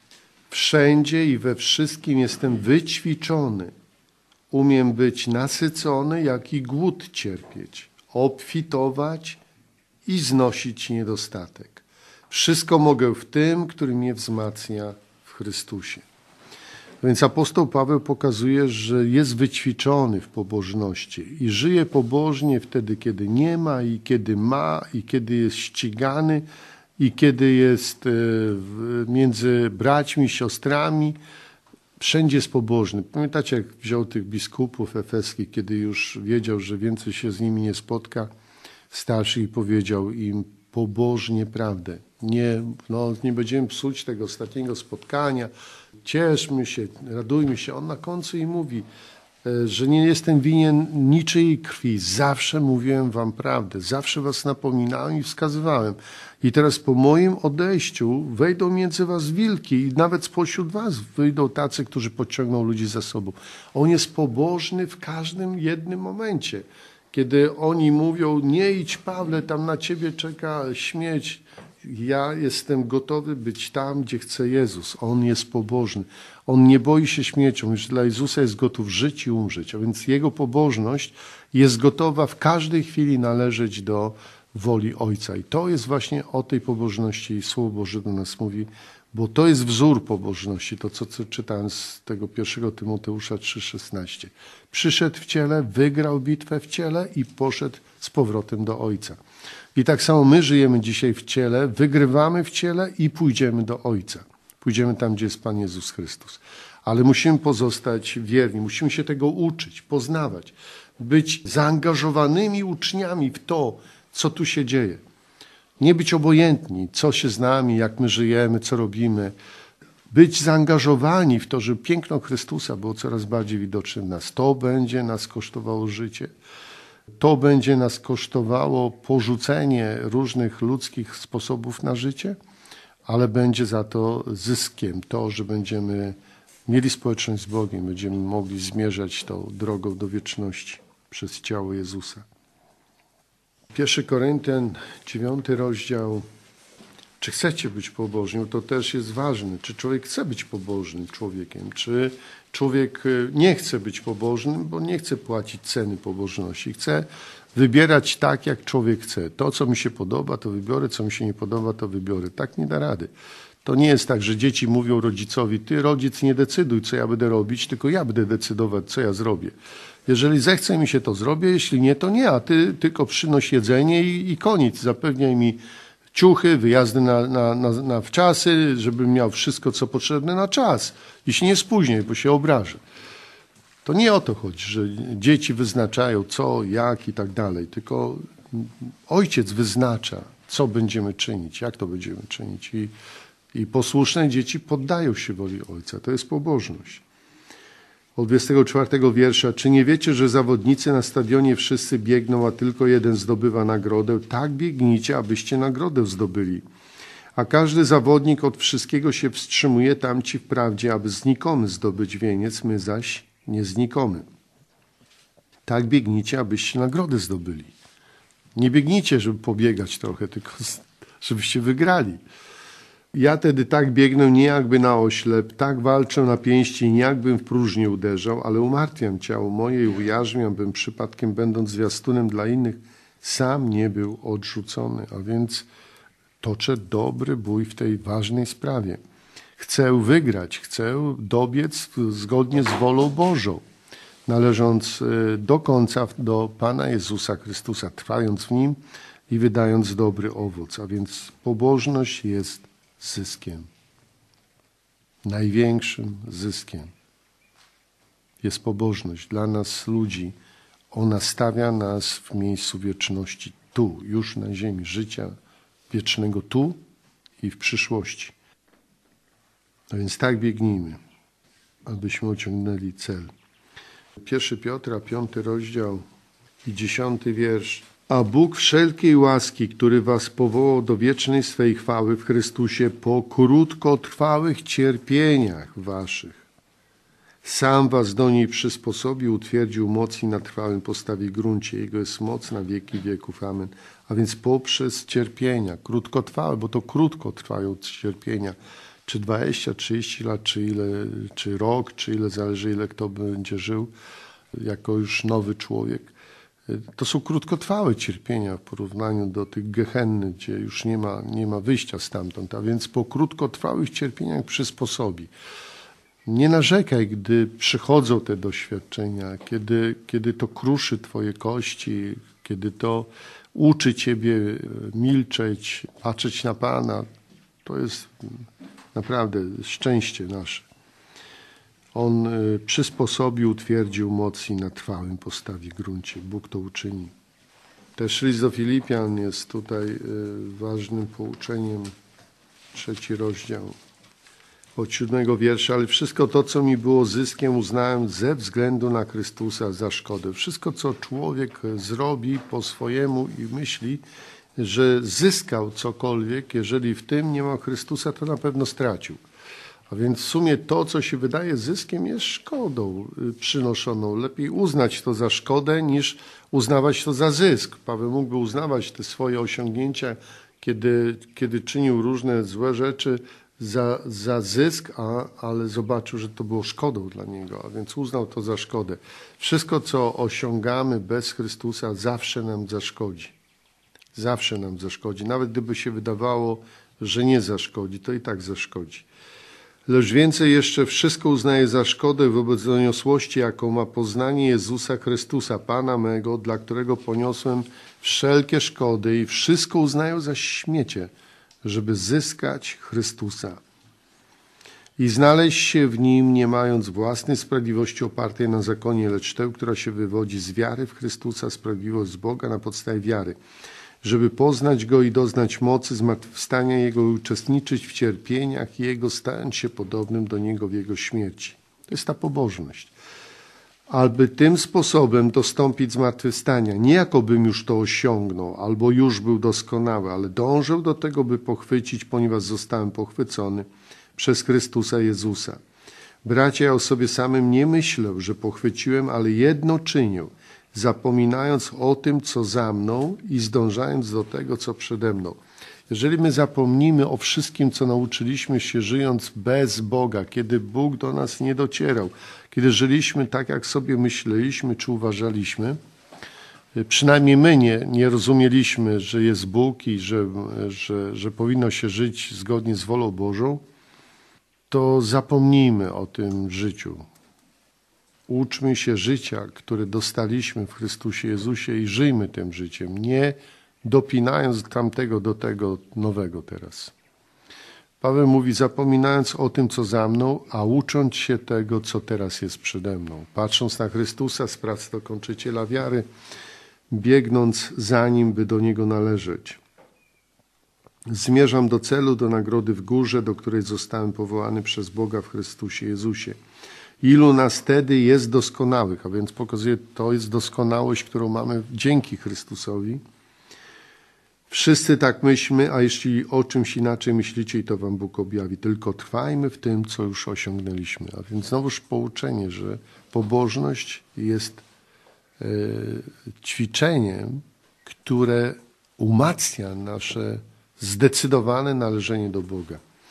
[SPEAKER 1] Wszędzie i we wszystkim jestem wyćwiczony. Umiem być nasycony, jak i głód cierpieć, obfitować i znosić niedostatek. Wszystko mogę w tym, który mnie wzmacnia w Chrystusie. Więc apostoł Paweł pokazuje, że jest wyćwiczony w pobożności i żyje pobożnie wtedy, kiedy nie ma i kiedy ma i kiedy jest ścigany i kiedy jest między braćmi, siostrami. Wszędzie jest pobożny. Pamiętacie, jak wziął tych biskupów efeskich, kiedy już wiedział, że więcej się z nimi nie spotka, starszy i powiedział im pobożnie prawdę. Nie, no, nie będziemy psuć tego ostatniego spotkania, cieszmy się, radujmy się. On na końcu im mówi, że nie jestem winien niczyjej krwi. Zawsze mówiłem wam prawdę, zawsze was napominałem i wskazywałem. I teraz po moim odejściu wejdą między was wilki i nawet spośród was wyjdą tacy, którzy pociągną ludzi za sobą. On jest pobożny w każdym jednym momencie. Kiedy oni mówią, nie idź Pawle, tam na ciebie czeka śmierć. Ja jestem gotowy być tam, gdzie chce Jezus. On jest pobożny. On nie boi się śmiercią. Już dla Jezusa jest gotów żyć i umrzeć. A więc Jego pobożność jest gotowa w każdej chwili należeć do woli Ojca. I to jest właśnie o tej pobożności Słowo Boże do nas mówi, bo to jest wzór pobożności. To, co, co czytałem z tego pierwszego Tymoteusza trzy szesnaście. Przyszedł w ciele, wygrał bitwę w ciele i poszedł z powrotem do Ojca. I tak samo my żyjemy dzisiaj w ciele, wygrywamy w ciele i pójdziemy do Ojca. Pójdziemy tam, gdzie jest Pan Jezus Chrystus. Ale musimy pozostać wierni, musimy się tego uczyć, poznawać, być zaangażowanymi uczniami w to, co tu się dzieje. Nie być obojętni, co się z nami, jak my żyjemy, co robimy. Być zaangażowani w to, żeby piękno Chrystusa było coraz bardziej widoczne w nas. To będzie nas kosztowało życie. To będzie nas kosztowało porzucenie różnych ludzkich sposobów na życie, ale będzie za to zyskiem to, że będziemy mieli społeczność z Bogiem, będziemy mogli zmierzać tą drogą do wieczności przez ciało Jezusa. Pierwszy Koryntian, dziewiąty rozdział. Czy chcecie być pobożni? To też jest ważne. Czy człowiek chce być pobożnym człowiekiem? Czy człowiek nie chce być pobożnym, bo nie chce płacić ceny pobożności? Chce wybierać tak, jak człowiek chce. To, co mi się podoba, to wybiorę. Co mi się nie podoba, to wybiorę. Tak nie da rady. To nie jest tak, że dzieci mówią rodzicowi, ty rodzic nie decyduj, co ja będę robić, tylko ja będę decydować, co ja zrobię. Jeżeli zechce mi się, to zrobię, jeśli nie, to nie, a ty tylko przynoś jedzenie i, i koniec. Zapewniaj mi ciuchy, wyjazdy na, na, na, na wczasy, żebym miał wszystko, co potrzebne na czas. Jeśli nie spóźnię, bo się obrażę. To nie o to chodzi, że dzieci wyznaczają co, jak i tak dalej, tylko ojciec wyznacza, co będziemy czynić, jak to będziemy czynić. I, i posłuszne dzieci poddają się woli ojca. To jest pobożność. Od dwudziestego czwartego wiersza. Czy nie wiecie, że zawodnicy na stadionie wszyscy biegną, a tylko jeden zdobywa nagrodę? Tak biegnijcie, abyście nagrodę zdobyli. A każdy zawodnik od wszystkiego się wstrzymuje, tamci wprawdzie, aby znikomy zdobyć wieniec, my zaś nie znikomy. Tak biegnijcie, abyście nagrodę zdobyli. Nie biegnijcie, żeby pobiegać trochę, tylko żebyście wygrali. Ja tedy tak biegnę nie jakby na oślep, tak walczę na pięści, nie jakbym w próżnię uderzał, ale umartwiam ciało moje i ujarzmiam, bym przypadkiem będąc zwiastunem dla innych, sam nie był odrzucony. A więc toczę dobry bój w tej ważnej sprawie. Chcę wygrać, chcę dobiec zgodnie z wolą Bożą, należąc do końca do Pana Jezusa Chrystusa, trwając w Nim i wydając dobry owoc. A więc pobożność jest zyskiem. Największym zyskiem jest pobożność dla nas ludzi. Ona stawia nas w miejscu wieczności, tu, już na ziemi, życia wiecznego tu i w przyszłości. A więc tak biegnijmy, abyśmy osiągnęli cel. Pierwszy Piotra, piąty rozdział i dziesiąty wiersz. A Bóg wszelkiej łaski, który was powołał do wiecznej swej chwały w Chrystusie po krótkotrwałych cierpieniach waszych, sam was do niej przysposobił, utwierdził moc i na trwałym postawi gruncie. Jego jest moc na wieki wieków. Amen. A więc poprzez cierpienia, krótkotrwałe, bo to krótko trwają cierpienia, czy dwadzieścia, trzydzieści lat, czy ile, czy rok, czy ile, zależy ile kto będzie żył jako już nowy człowiek. To są krótkotrwałe cierpienia w porównaniu do tych gehenny, gdzie już nie ma, nie ma wyjścia stamtąd. A więc po krótkotrwałych cierpieniach przysposobi. Nie narzekaj, gdy przychodzą te doświadczenia, kiedy, kiedy to kruszy twoje kości, kiedy to uczy ciebie milczeć, patrzeć na Pana. To jest naprawdę szczęście nasze. On przysposobił, utwierdził moc i na trwałym postawi gruncie. Bóg to uczyni. Też list do Filipian jest tutaj ważnym pouczeniem. Trzeci rozdział od siódmego wiersza. Ale wszystko to, co mi było zyskiem, uznałem ze względu na Chrystusa za szkodę. Wszystko, co człowiek zrobi po swojemu i myśli, że zyskał cokolwiek, jeżeli w tym nie ma Chrystusa, to na pewno stracił. A więc w sumie to, co się wydaje zyskiem, jest szkodą przynoszoną. Lepiej uznać to za szkodę, niż uznawać to za zysk. Paweł mógłby uznawać te swoje osiągnięcia, kiedy, kiedy czynił różne złe rzeczy, za, za zysk, a, ale zobaczył, że to było szkodą dla niego, a więc uznał to za szkodę. Wszystko, co osiągamy bez Chrystusa, zawsze nam zaszkodzi. Zawsze nam zaszkodzi. Nawet gdyby się wydawało, że nie zaszkodzi, to i tak zaszkodzi. Lecz więcej jeszcze wszystko uznaje za szkodę wobec doniosłości, jaką ma poznanie Jezusa Chrystusa, Pana mego, dla którego poniosłem wszelkie szkody i wszystko uznaję za śmiecie, żeby zyskać Chrystusa i znaleźć się w Nim, nie mając własnej sprawiedliwości opartej na zakonie, lecz tę, która się wywodzi z wiary w Chrystusa, sprawiedliwość z Boga na podstawie wiary, żeby poznać Go i doznać mocy zmartwychwstania Jego i uczestniczyć w cierpieniach Jego, stając się podobnym do Niego w Jego śmierci. To jest ta pobożność. Aby tym sposobem dostąpić zmartwychwstania, nie jakobym już to osiągnął, albo już był doskonały, ale dążę do tego, by pochwycić, ponieważ zostałem pochwycony przez Chrystusa Jezusa. Bracia, ja o sobie samym nie myślę, że pochwyciłem, ale jedno czynię, zapominając o tym, co za mną i zdążając do tego, co przede mną. Jeżeli my zapomnimy o wszystkim, co nauczyliśmy się żyjąc bez Boga, kiedy Bóg do nas nie docierał, kiedy żyliśmy tak, jak sobie myśleliśmy czy uważaliśmy, przynajmniej my nie, nie rozumieliśmy, że jest Bóg i że, że, że powinno się żyć zgodnie z wolą Bożą, to zapomnijmy o tym życiu. Uczmy się życia, które dostaliśmy w Chrystusie Jezusie i żyjmy tym życiem, nie dopinając tamtego do tego nowego teraz. Paweł mówi, zapominając o tym, co za mną, a ucząc się tego, co teraz jest przede mną. Patrząc na Chrystusa, sprawcę dokończyciela wiary, biegnąc za Nim, by do Niego należeć. Zmierzam do celu, do nagrody w górze, do której zostałem powołany przez Boga w Chrystusie Jezusie. Ilu nas wtedy jest doskonałych, a więc pokazuje, to jest doskonałość, którą mamy dzięki Chrystusowi. Wszyscy tak myślmy, a jeśli o czymś inaczej myślicie, to wam Bóg objawi. Tylko trwajmy w tym, co już osiągnęliśmy. A więc znowuż pouczenie, że pobożność jest e, ćwiczeniem, które umacnia nasze zdecydowane należenie do Boga.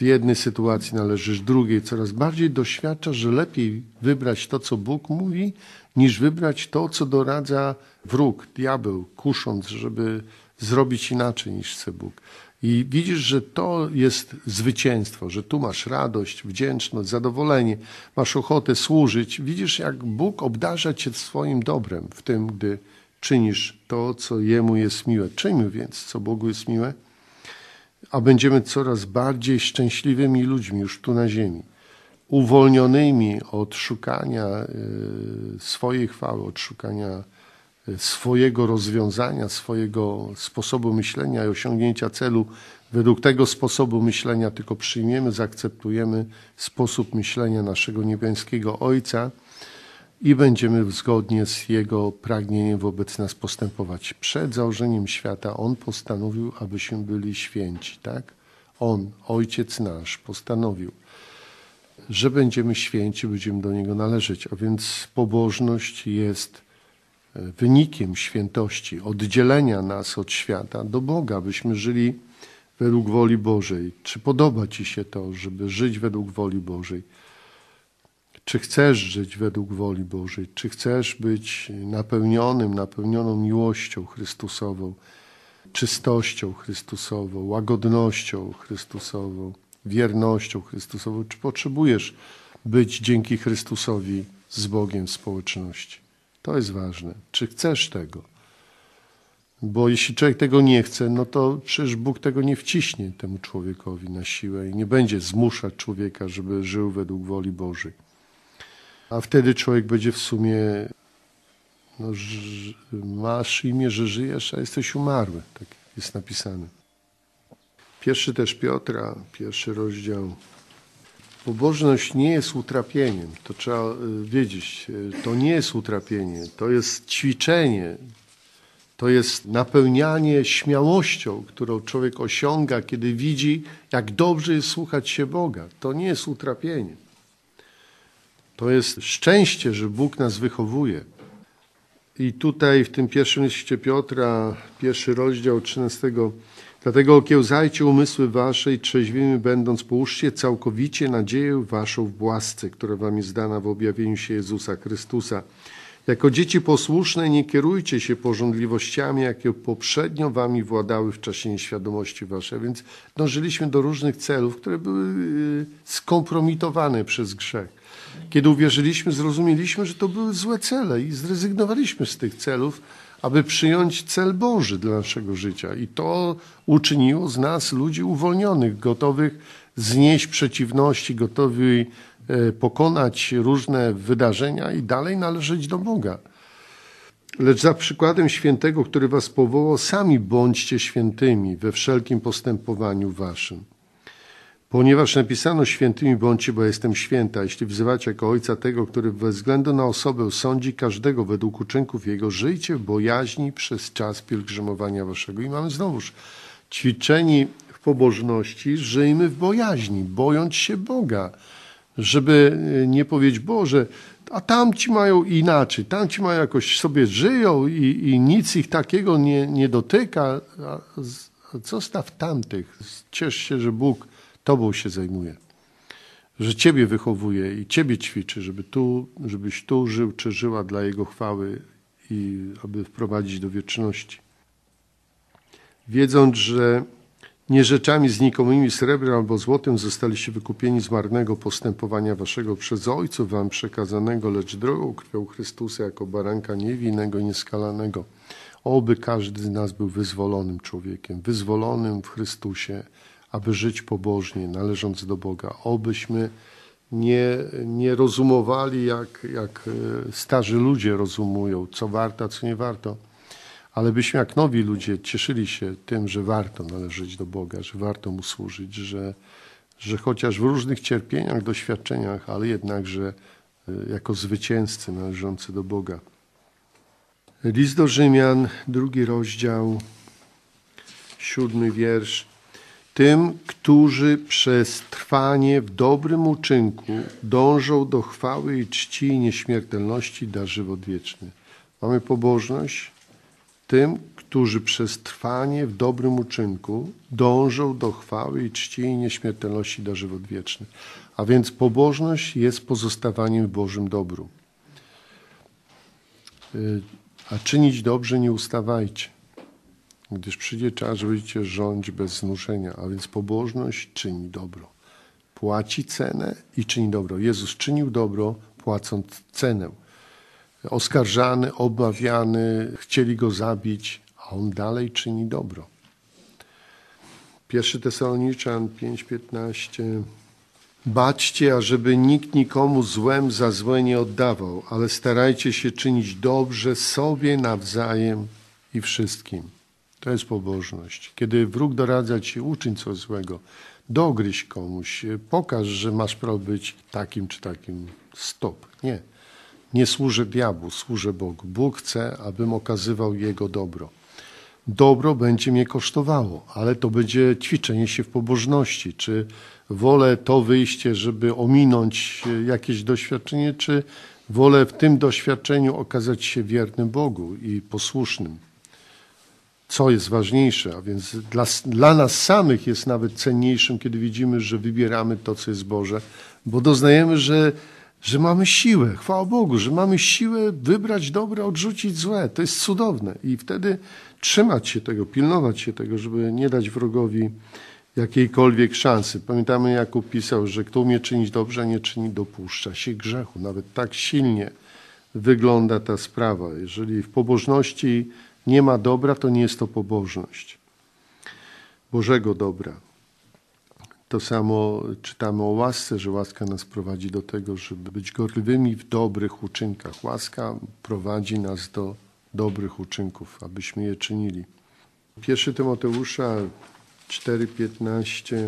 [SPEAKER 1] w jednej sytuacji należysz drugiej, coraz bardziej doświadczasz, że lepiej wybrać to, co Bóg mówi, niż wybrać to, co doradza wróg, diabeł, kusząc, żeby zrobić inaczej niż chce Bóg. I widzisz, że to jest zwycięstwo, że tu masz radość, wdzięczność, zadowolenie, masz ochotę służyć. Widzisz, jak Bóg obdarza cię swoim dobrem w tym, gdy czynisz to, co Jemu jest miłe. Czyńmy więc, co Bogu jest miłe, a będziemy coraz bardziej szczęśliwymi ludźmi już tu na ziemi, uwolnionymi od szukania swojej chwały, od szukania swojego rozwiązania, swojego sposobu myślenia i osiągnięcia celu według tego sposobu myślenia, tylko przyjmiemy, zaakceptujemy sposób myślenia naszego niebiańskiego Ojca i będziemy zgodnie z Jego pragnieniem wobec nas postępować. Przed założeniem świata On postanowił, abyśmy byli święci, tak? On, Ojciec nasz, postanowił, że będziemy święci, będziemy do Niego należeć, a więc pobożność jest wynikiem świętości, oddzielenia nas od świata do Boga, byśmy żyli według woli Bożej. Czy podoba Ci się to, żeby żyć według woli Bożej? Czy chcesz żyć według woli Bożej? Czy chcesz być napełnionym, napełnioną miłością Chrystusową, czystością Chrystusową, łagodnością Chrystusową, wiernością Chrystusową? Czy potrzebujesz być dzięki Chrystusowi z Bogiem w społeczności? To jest ważne. Czy chcesz tego? Bo jeśli człowiek tego nie chce, no to przecież Bóg tego nie wciśnie temu człowiekowi na siłę i nie będzie zmuszać człowieka, żeby żył według woli Bożej. A wtedy człowiek będzie w sumie, no, masz imię, że żyjesz, a jesteś umarły. Tak jest napisane. Pierwszy też Piotra, pierwszy rozdział. Pobożność nie jest utrapieniem, to trzeba wiedzieć. To nie jest utrapienie, to jest ćwiczenie, to jest napełnianie śmiałością, którą człowiek osiąga, kiedy widzi, jak dobrze jest słuchać się Boga. To nie jest utrapienie. To jest szczęście, że Bóg nas wychowuje. I tutaj w tym pierwszym liście Piotra, pierwszy rozdział trzynastego, dlatego okiełzajcie umysły wasze i trzeźwymi będąc, połóżcie całkowicie nadzieję waszą w łasce, która wam jest dana w objawieniu się Jezusa Chrystusa. Jako dzieci posłuszne nie kierujcie się pożądliwościami, jakie poprzednio wami władały w czasie nieświadomości waszej. Więc dążyliśmy do różnych celów, które były skompromitowane przez grzech. Kiedy uwierzyliśmy, zrozumieliśmy, że to były złe cele i zrezygnowaliśmy z tych celów, aby przyjąć cel Boży dla naszego życia. I to uczyniło z nas ludzi uwolnionych, gotowych znieść przeciwności, gotowych pokonać różne wydarzenia i dalej należeć do Boga. Lecz za przykładem świętego, który was powołał, sami bądźcie świętymi we wszelkim postępowaniu waszym. Ponieważ napisano świętymi bądźcie, bo jestem święta. Jeśli wzywacie jako Ojca tego, który bez względu na osobę sądzi każdego według uczynków Jego, żyjcie w bojaźni przez czas pielgrzymowania waszego. I mamy znowuż ćwiczeni w pobożności, żyjmy w bojaźni, bojąc się Boga. Żeby nie powiedzieć, Boże, a tamci mają inaczej, tamci mają jakoś sobie żyją i, i nic ich takiego nie, nie dotyka. A, a zostaw tamtych. Ciesz się, że Bóg Tobą się zajmuje, że Ciebie wychowuje i Ciebie ćwiczy, żeby tu, żebyś tu żył czy żyła dla Jego chwały i aby wprowadzić do wieczności. Wiedząc, że nie rzeczami znikomymi, srebrem albo złotem zostaliście wykupieni z marnego postępowania waszego przez ojców wam przekazanego, lecz drogą krwią Chrystusa jako baranka niewinnego i nieskalanego. Oby każdy z nas był wyzwolonym człowiekiem, wyzwolonym w Chrystusie, aby żyć pobożnie, należąc do Boga. Obyśmy nie, nie rozumowali, jak, jak starzy ludzie rozumują, co warto, a co nie warto, ale byśmy jak nowi ludzie cieszyli się tym, że warto należeć do Boga, że warto Mu służyć, że, że chociaż w różnych cierpieniach, doświadczeniach, ale jednakże jako zwycięzcy należący do Boga. List do Rzymian, drugi rozdział, siódmy wiersz. Tym, którzy przez trwanie w dobrym uczynku dążą do chwały i czci i nieśmiertelności, da żywot wieczny. Mamy pobożność tym, którzy przez trwanie w dobrym uczynku dążą do chwały i czci i nieśmiertelności do żywot wieczny. A więc pobożność jest pozostawaniem w Bożym dobru. A czynić dobrze nie ustawajcie, gdyż przyjdzie czas, że będziecie rządzić bez znużenia. A więc pobożność czyni dobro. Płaci cenę i czyni dobro. Jezus czynił dobro, płacąc cenę. Oskarżany, obawiany, chcieli go zabić, a on dalej czyni dobro. Pierwszy Tesaloniczan pięć piętnaście. Baczcie, ażeby nikt nikomu złem za złe nie oddawał, ale starajcie się czynić dobrze sobie nawzajem i wszystkim. To jest pobożność. Kiedy wróg doradza ci, uczyń coś złego, dogryź komuś, pokaż, że masz prawo być takim czy takim. Stop. Nie. Nie służę diabłu, służę Bogu. Bóg chce, abym okazywał Jego dobro. Dobro będzie mnie kosztowało, ale to będzie ćwiczenie się w pobożności. Czy wolę to wyjście, żeby ominąć jakieś doświadczenie, czy wolę w tym doświadczeniu okazać się wiernym Bogu i posłusznym. Co jest ważniejsze, a więc dla, dla nas samych jest nawet cenniejszym, kiedy widzimy, że wybieramy to, co jest Boże, bo doznajemy, że, że mamy siłę, chwała Bogu, że mamy siłę wybrać dobre, odrzucić złe. To jest cudowne i wtedy trzymać się tego, pilnować się tego, żeby nie dać wrogowi jakiejkolwiek szansy. Pamiętamy, Jakub pisał, że kto umie czynić dobrze, nie czyni, dopuszcza się grzechu. Nawet tak silnie wygląda ta sprawa. Jeżeli w pobożności nie ma dobra, to nie jest to pobożność Bożego dobra. To samo czytamy o łasce, że łaska nas prowadzi do tego, żeby być gorliwymi w dobrych uczynkach. Łaska prowadzi nas do dobrych uczynków, abyśmy je czynili. Pierwszy Tymoteusza cztery piętnaście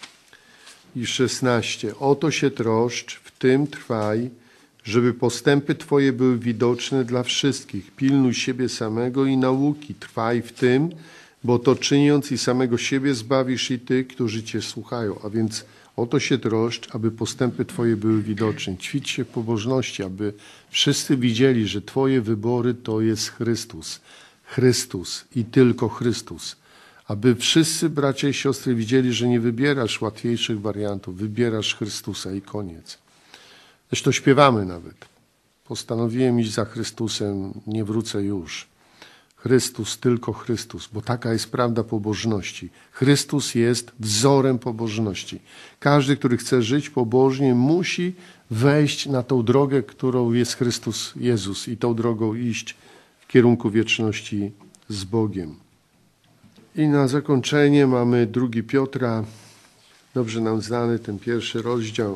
[SPEAKER 1] i szesnaście. Oto się troszcz, w tym trwaj, żeby postępy Twoje były widoczne dla wszystkich. Pilnuj siebie samego i nauki. Trwaj w tym, bo to czyniąc i samego siebie zbawisz i tych, którzy Cię słuchają. A więc o to się troszcz, aby postępy Twoje były widoczne. Ćwicz się w pobożności, aby wszyscy widzieli, że Twoje wybory to jest Chrystus. Chrystus i tylko Chrystus. Aby wszyscy bracia i siostry widzieli, że nie wybierasz łatwiejszych wariantów, wybierasz Chrystusa i koniec. Zresztą śpiewamy nawet. Postanowiłem iść za Chrystusem, nie wrócę już. Chrystus, tylko Chrystus, bo taka jest prawda pobożności. Chrystus jest wzorem pobożności. Każdy, który chce żyć pobożnie, musi wejść na tą drogę, którą jest Chrystus Jezus i tą drogą iść w kierunku wieczności z Bogiem. I na zakończenie mamy drugi Piotra, dobrze nam znany ten pierwszy rozdział.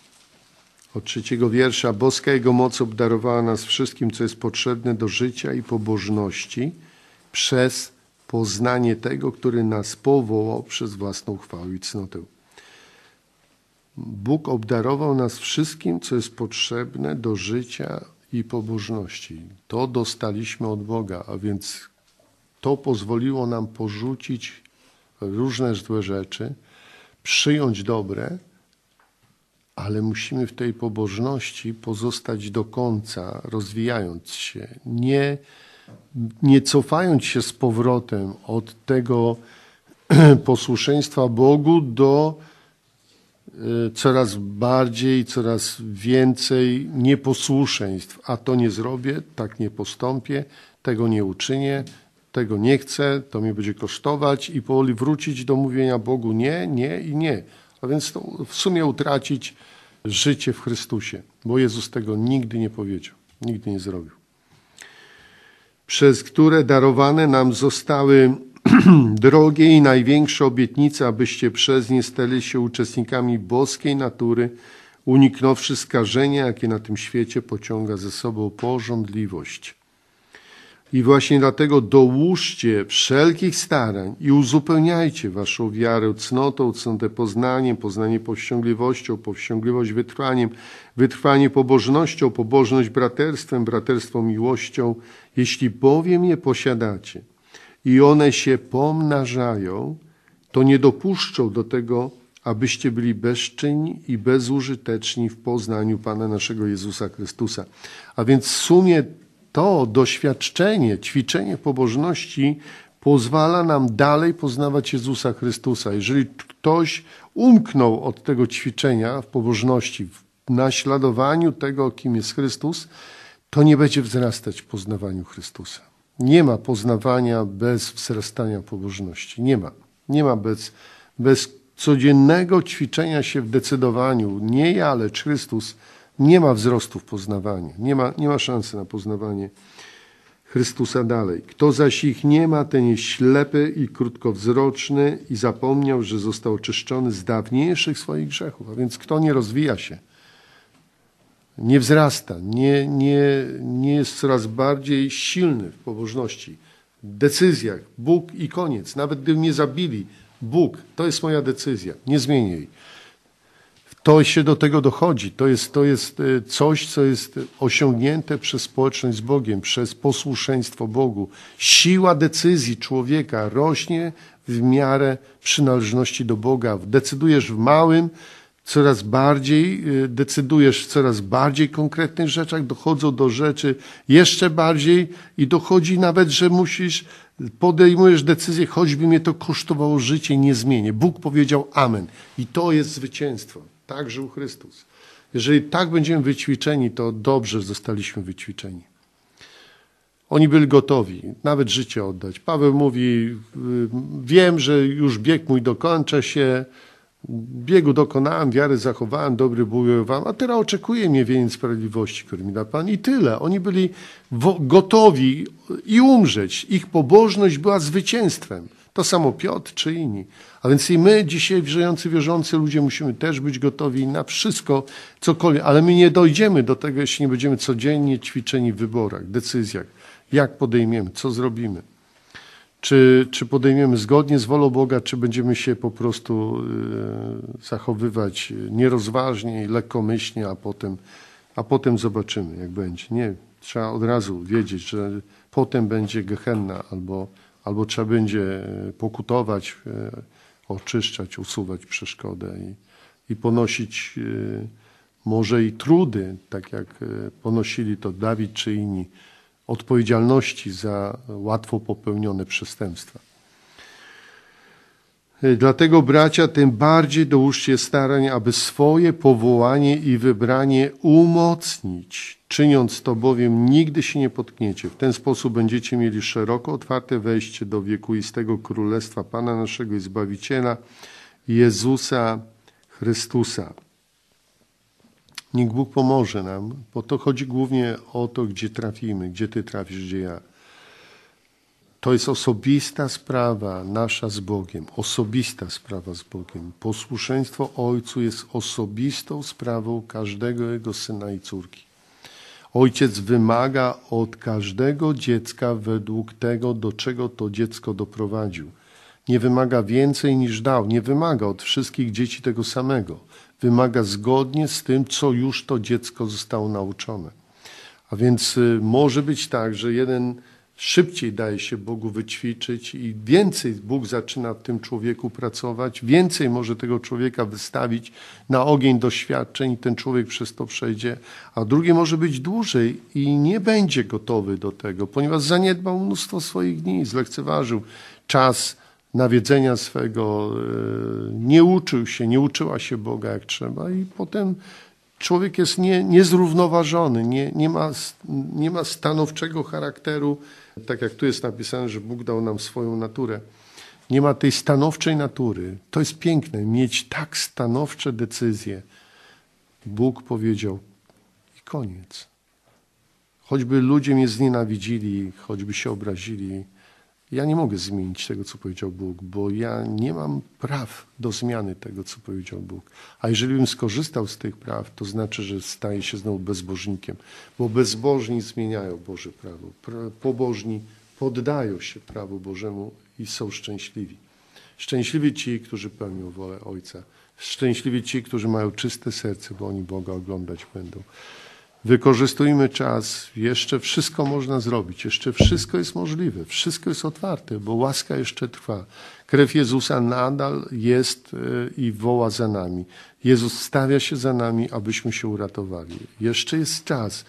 [SPEAKER 1] Od trzeciego wiersza. Boska Jego moc obdarowała nas wszystkim, co jest potrzebne do życia i pobożności przez poznanie tego, który nas powołał przez własną chwałę i cnotę. Bóg obdarował nas wszystkim, co jest potrzebne do życia i pobożności. To dostaliśmy od Boga, a więc to pozwoliło nam porzucić różne złe rzeczy, przyjąć dobre, ale musimy w tej pobożności pozostać do końca, rozwijając się, nie, nie cofając się z powrotem od tego posłuszeństwa Bogu do coraz bardziej, coraz więcej nieposłuszeństw. A to nie zrobię, tak nie postąpię, tego nie uczynię, tego nie chcę, to mnie będzie kosztować i powoli wrócić do mówienia Bogu nie, nie i nie. A więc to w sumie utracić życie w Chrystusie, bo Jezus tego nigdy nie powiedział, nigdy nie zrobił. Przez które darowane nam zostały drogie i największe obietnice, abyście przez nie stali się uczestnikami boskiej natury, uniknąwszy skażenia, jakie na tym świecie pociąga ze sobą pożądliwość. I właśnie dlatego dołóżcie wszelkich starań i uzupełniajcie waszą wiarę cnotą, cnotę poznaniem, poznanie powściągliwością, powściągliwość wytrwaniem, wytrwanie pobożnością, pobożność braterstwem, braterstwo miłością. Jeśli bowiem je posiadacie i one się pomnażają, to nie dopuszczą do tego, abyście byli bezczynni i bezużyteczni w poznaniu Pana naszego Jezusa Chrystusa. A więc w sumie to doświadczenie, ćwiczenie pobożności pozwala nam dalej poznawać Jezusa Chrystusa. Jeżeli ktoś umknął od tego ćwiczenia w pobożności, w naśladowaniu tego, kim jest Chrystus, to nie będzie wzrastać w poznawaniu Chrystusa. Nie ma poznawania bez wzrastania pobożności. Nie ma. Nie ma bez, bez codziennego ćwiczenia się w decydowaniu, nie ja, lecz Chrystus, nie ma wzrostu w poznawaniu. Nie ma, nie ma szansy na poznawanie Chrystusa dalej. Kto zaś ich nie ma, ten jest ślepy i krótkowzroczny i zapomniał, że został oczyszczony z dawniejszych swoich grzechów. A więc kto nie rozwija się, nie wzrasta, nie, nie, nie jest coraz bardziej silny w pobożności, w decyzjach, Bóg i koniec. Nawet gdyby mnie zabili, Bóg, to jest moja decyzja, nie zmienię jej. To się do tego dochodzi. To jest, to jest coś, co jest osiągnięte przez społeczność z Bogiem, przez posłuszeństwo Bogu. Siła decyzji człowieka rośnie w miarę przynależności do Boga. Decydujesz w małym, coraz bardziej, decydujesz w coraz bardziej konkretnych rzeczach, dochodzą do rzeczy jeszcze bardziej i dochodzi nawet, że musisz, podejmujesz decyzję, choćby mnie to kosztowało życie, nie zmienię. Bóg powiedział amen. I to jest zwycięstwo. Tak żył Chrystus. Jeżeli tak będziemy wyćwiczeni, to dobrze zostaliśmy wyćwiczeni. Oni byli gotowi nawet życie oddać. Paweł mówi, wiem, że już bieg mój dokończa się, biegu dokonałem, wiary zachowałem, dobry bujowałem, a teraz oczekuje mnie wieniec sprawiedliwości, który mi da Pan. I tyle. Oni byli gotowi i umrzeć. Ich pobożność była zwycięstwem. To samo Piotr czy inni. A więc i my dzisiaj żyjący, wierzący ludzie musimy też być gotowi na wszystko, cokolwiek. Ale my nie dojdziemy do tego, jeśli nie będziemy codziennie ćwiczeni w wyborach, decyzjach. Jak podejmiemy, co zrobimy. Czy, czy podejmiemy zgodnie z wolą Boga, czy będziemy się po prostu y, zachowywać nierozważnie i lekkomyślnie, a potem, a potem zobaczymy, jak będzie. Nie, trzeba od razu wiedzieć, że potem będzie gehenna, albo, albo trzeba będzie pokutować, y, oczyszczać, usuwać przeszkodę i, i ponosić y, może i trudy, tak jak y, ponosili to Dawid czy inni, odpowiedzialności za łatwo popełnione przestępstwa. Dlatego, bracia, tym bardziej dołóżcie starań, aby swoje powołanie i wybranie umocnić. Czyniąc to bowiem, nigdy się nie potkniecie. W ten sposób będziecie mieli szeroko otwarte wejście do wiekuistego Królestwa Pana naszego i Zbawiciela, Jezusa Chrystusa. Niech Bóg pomoże nam, bo to chodzi głównie o to, gdzie trafimy, gdzie Ty trafisz, gdzie ja. To jest osobista sprawa nasza z Bogiem, osobista sprawa z Bogiem. Posłuszeństwo Ojcu jest osobistą sprawą każdego Jego syna i córki. Ojciec wymaga od każdego dziecka według tego, do czego to dziecko doprowadził. Nie wymaga więcej niż dał, nie wymaga od wszystkich dzieci tego samego. Wymaga zgodnie z tym, co już to dziecko zostało nauczone. A więc może być tak, że jeden szybciej daje się Bogu wyćwiczyć i więcej Bóg zaczyna w tym człowieku pracować, więcej może tego człowieka wystawić na ogień doświadczeń i ten człowiek przez to przejdzie, a drugie może być dłużej i nie będzie gotowy do tego, ponieważ zaniedbał mnóstwo swoich dni, zlekceważył czas nawiedzenia swego, nie uczył się, nie uczyła się Boga jak trzeba i potem człowiek jest nie, niezrównoważony, nie, nie, ma, nie ma stanowczego charakteru, tak jak tu jest napisane, że Bóg dał nam swoją naturę. Nie ma tej stanowczej natury. To jest piękne, mieć tak stanowcze decyzje. Bóg powiedział i koniec. Choćby ludzie mnie znienawidzili, choćby się obrazili, ja nie mogę zmienić tego, co powiedział Bóg, bo ja nie mam praw do zmiany tego, co powiedział Bóg. A jeżeli bym skorzystał z tych praw, to znaczy, że staję się znowu bezbożnikiem, bo bezbożni zmieniają Boże prawo. Pobożni poddają się prawu Bożemu i są szczęśliwi. Szczęśliwi ci, którzy pełnią wolę Ojca. Szczęśliwi ci, którzy mają czyste serce, bo oni Boga oglądać będą. Wykorzystujmy czas, jeszcze wszystko można zrobić, jeszcze wszystko jest możliwe, wszystko jest otwarte, bo łaska jeszcze trwa. Krew Jezusa nadal jest i woła za nami. Jezus stawia się za nami, abyśmy się uratowali. Jeszcze jest czas.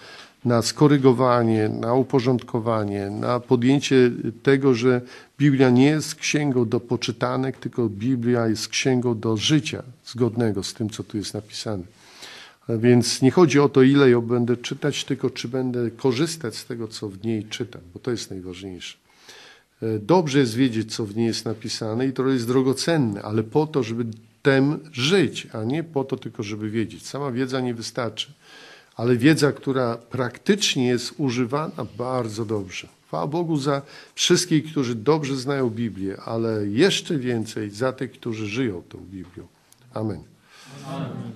[SPEAKER 1] na skorygowanie, na uporządkowanie, na podjęcie tego, że Biblia nie jest księgą do poczytanek, tylko Biblia jest księgą do życia zgodnego z tym, co tu jest napisane. A więc nie chodzi o to, ile ją będę czytać, tylko czy będę korzystać z tego, co w niej czytam, bo to jest najważniejsze. Dobrze jest wiedzieć, co w niej jest napisane i to jest drogocenne, ale po to, żeby tem żyć, a nie po to tylko, żeby wiedzieć. Sama wiedza nie wystarczy, ale wiedza, która praktycznie jest używana, bardzo dobrze. Chwała Bogu za wszystkich, którzy dobrze znają Biblię, ale jeszcze więcej za tych, którzy żyją tą Biblią. Amen.
[SPEAKER 2] Amen.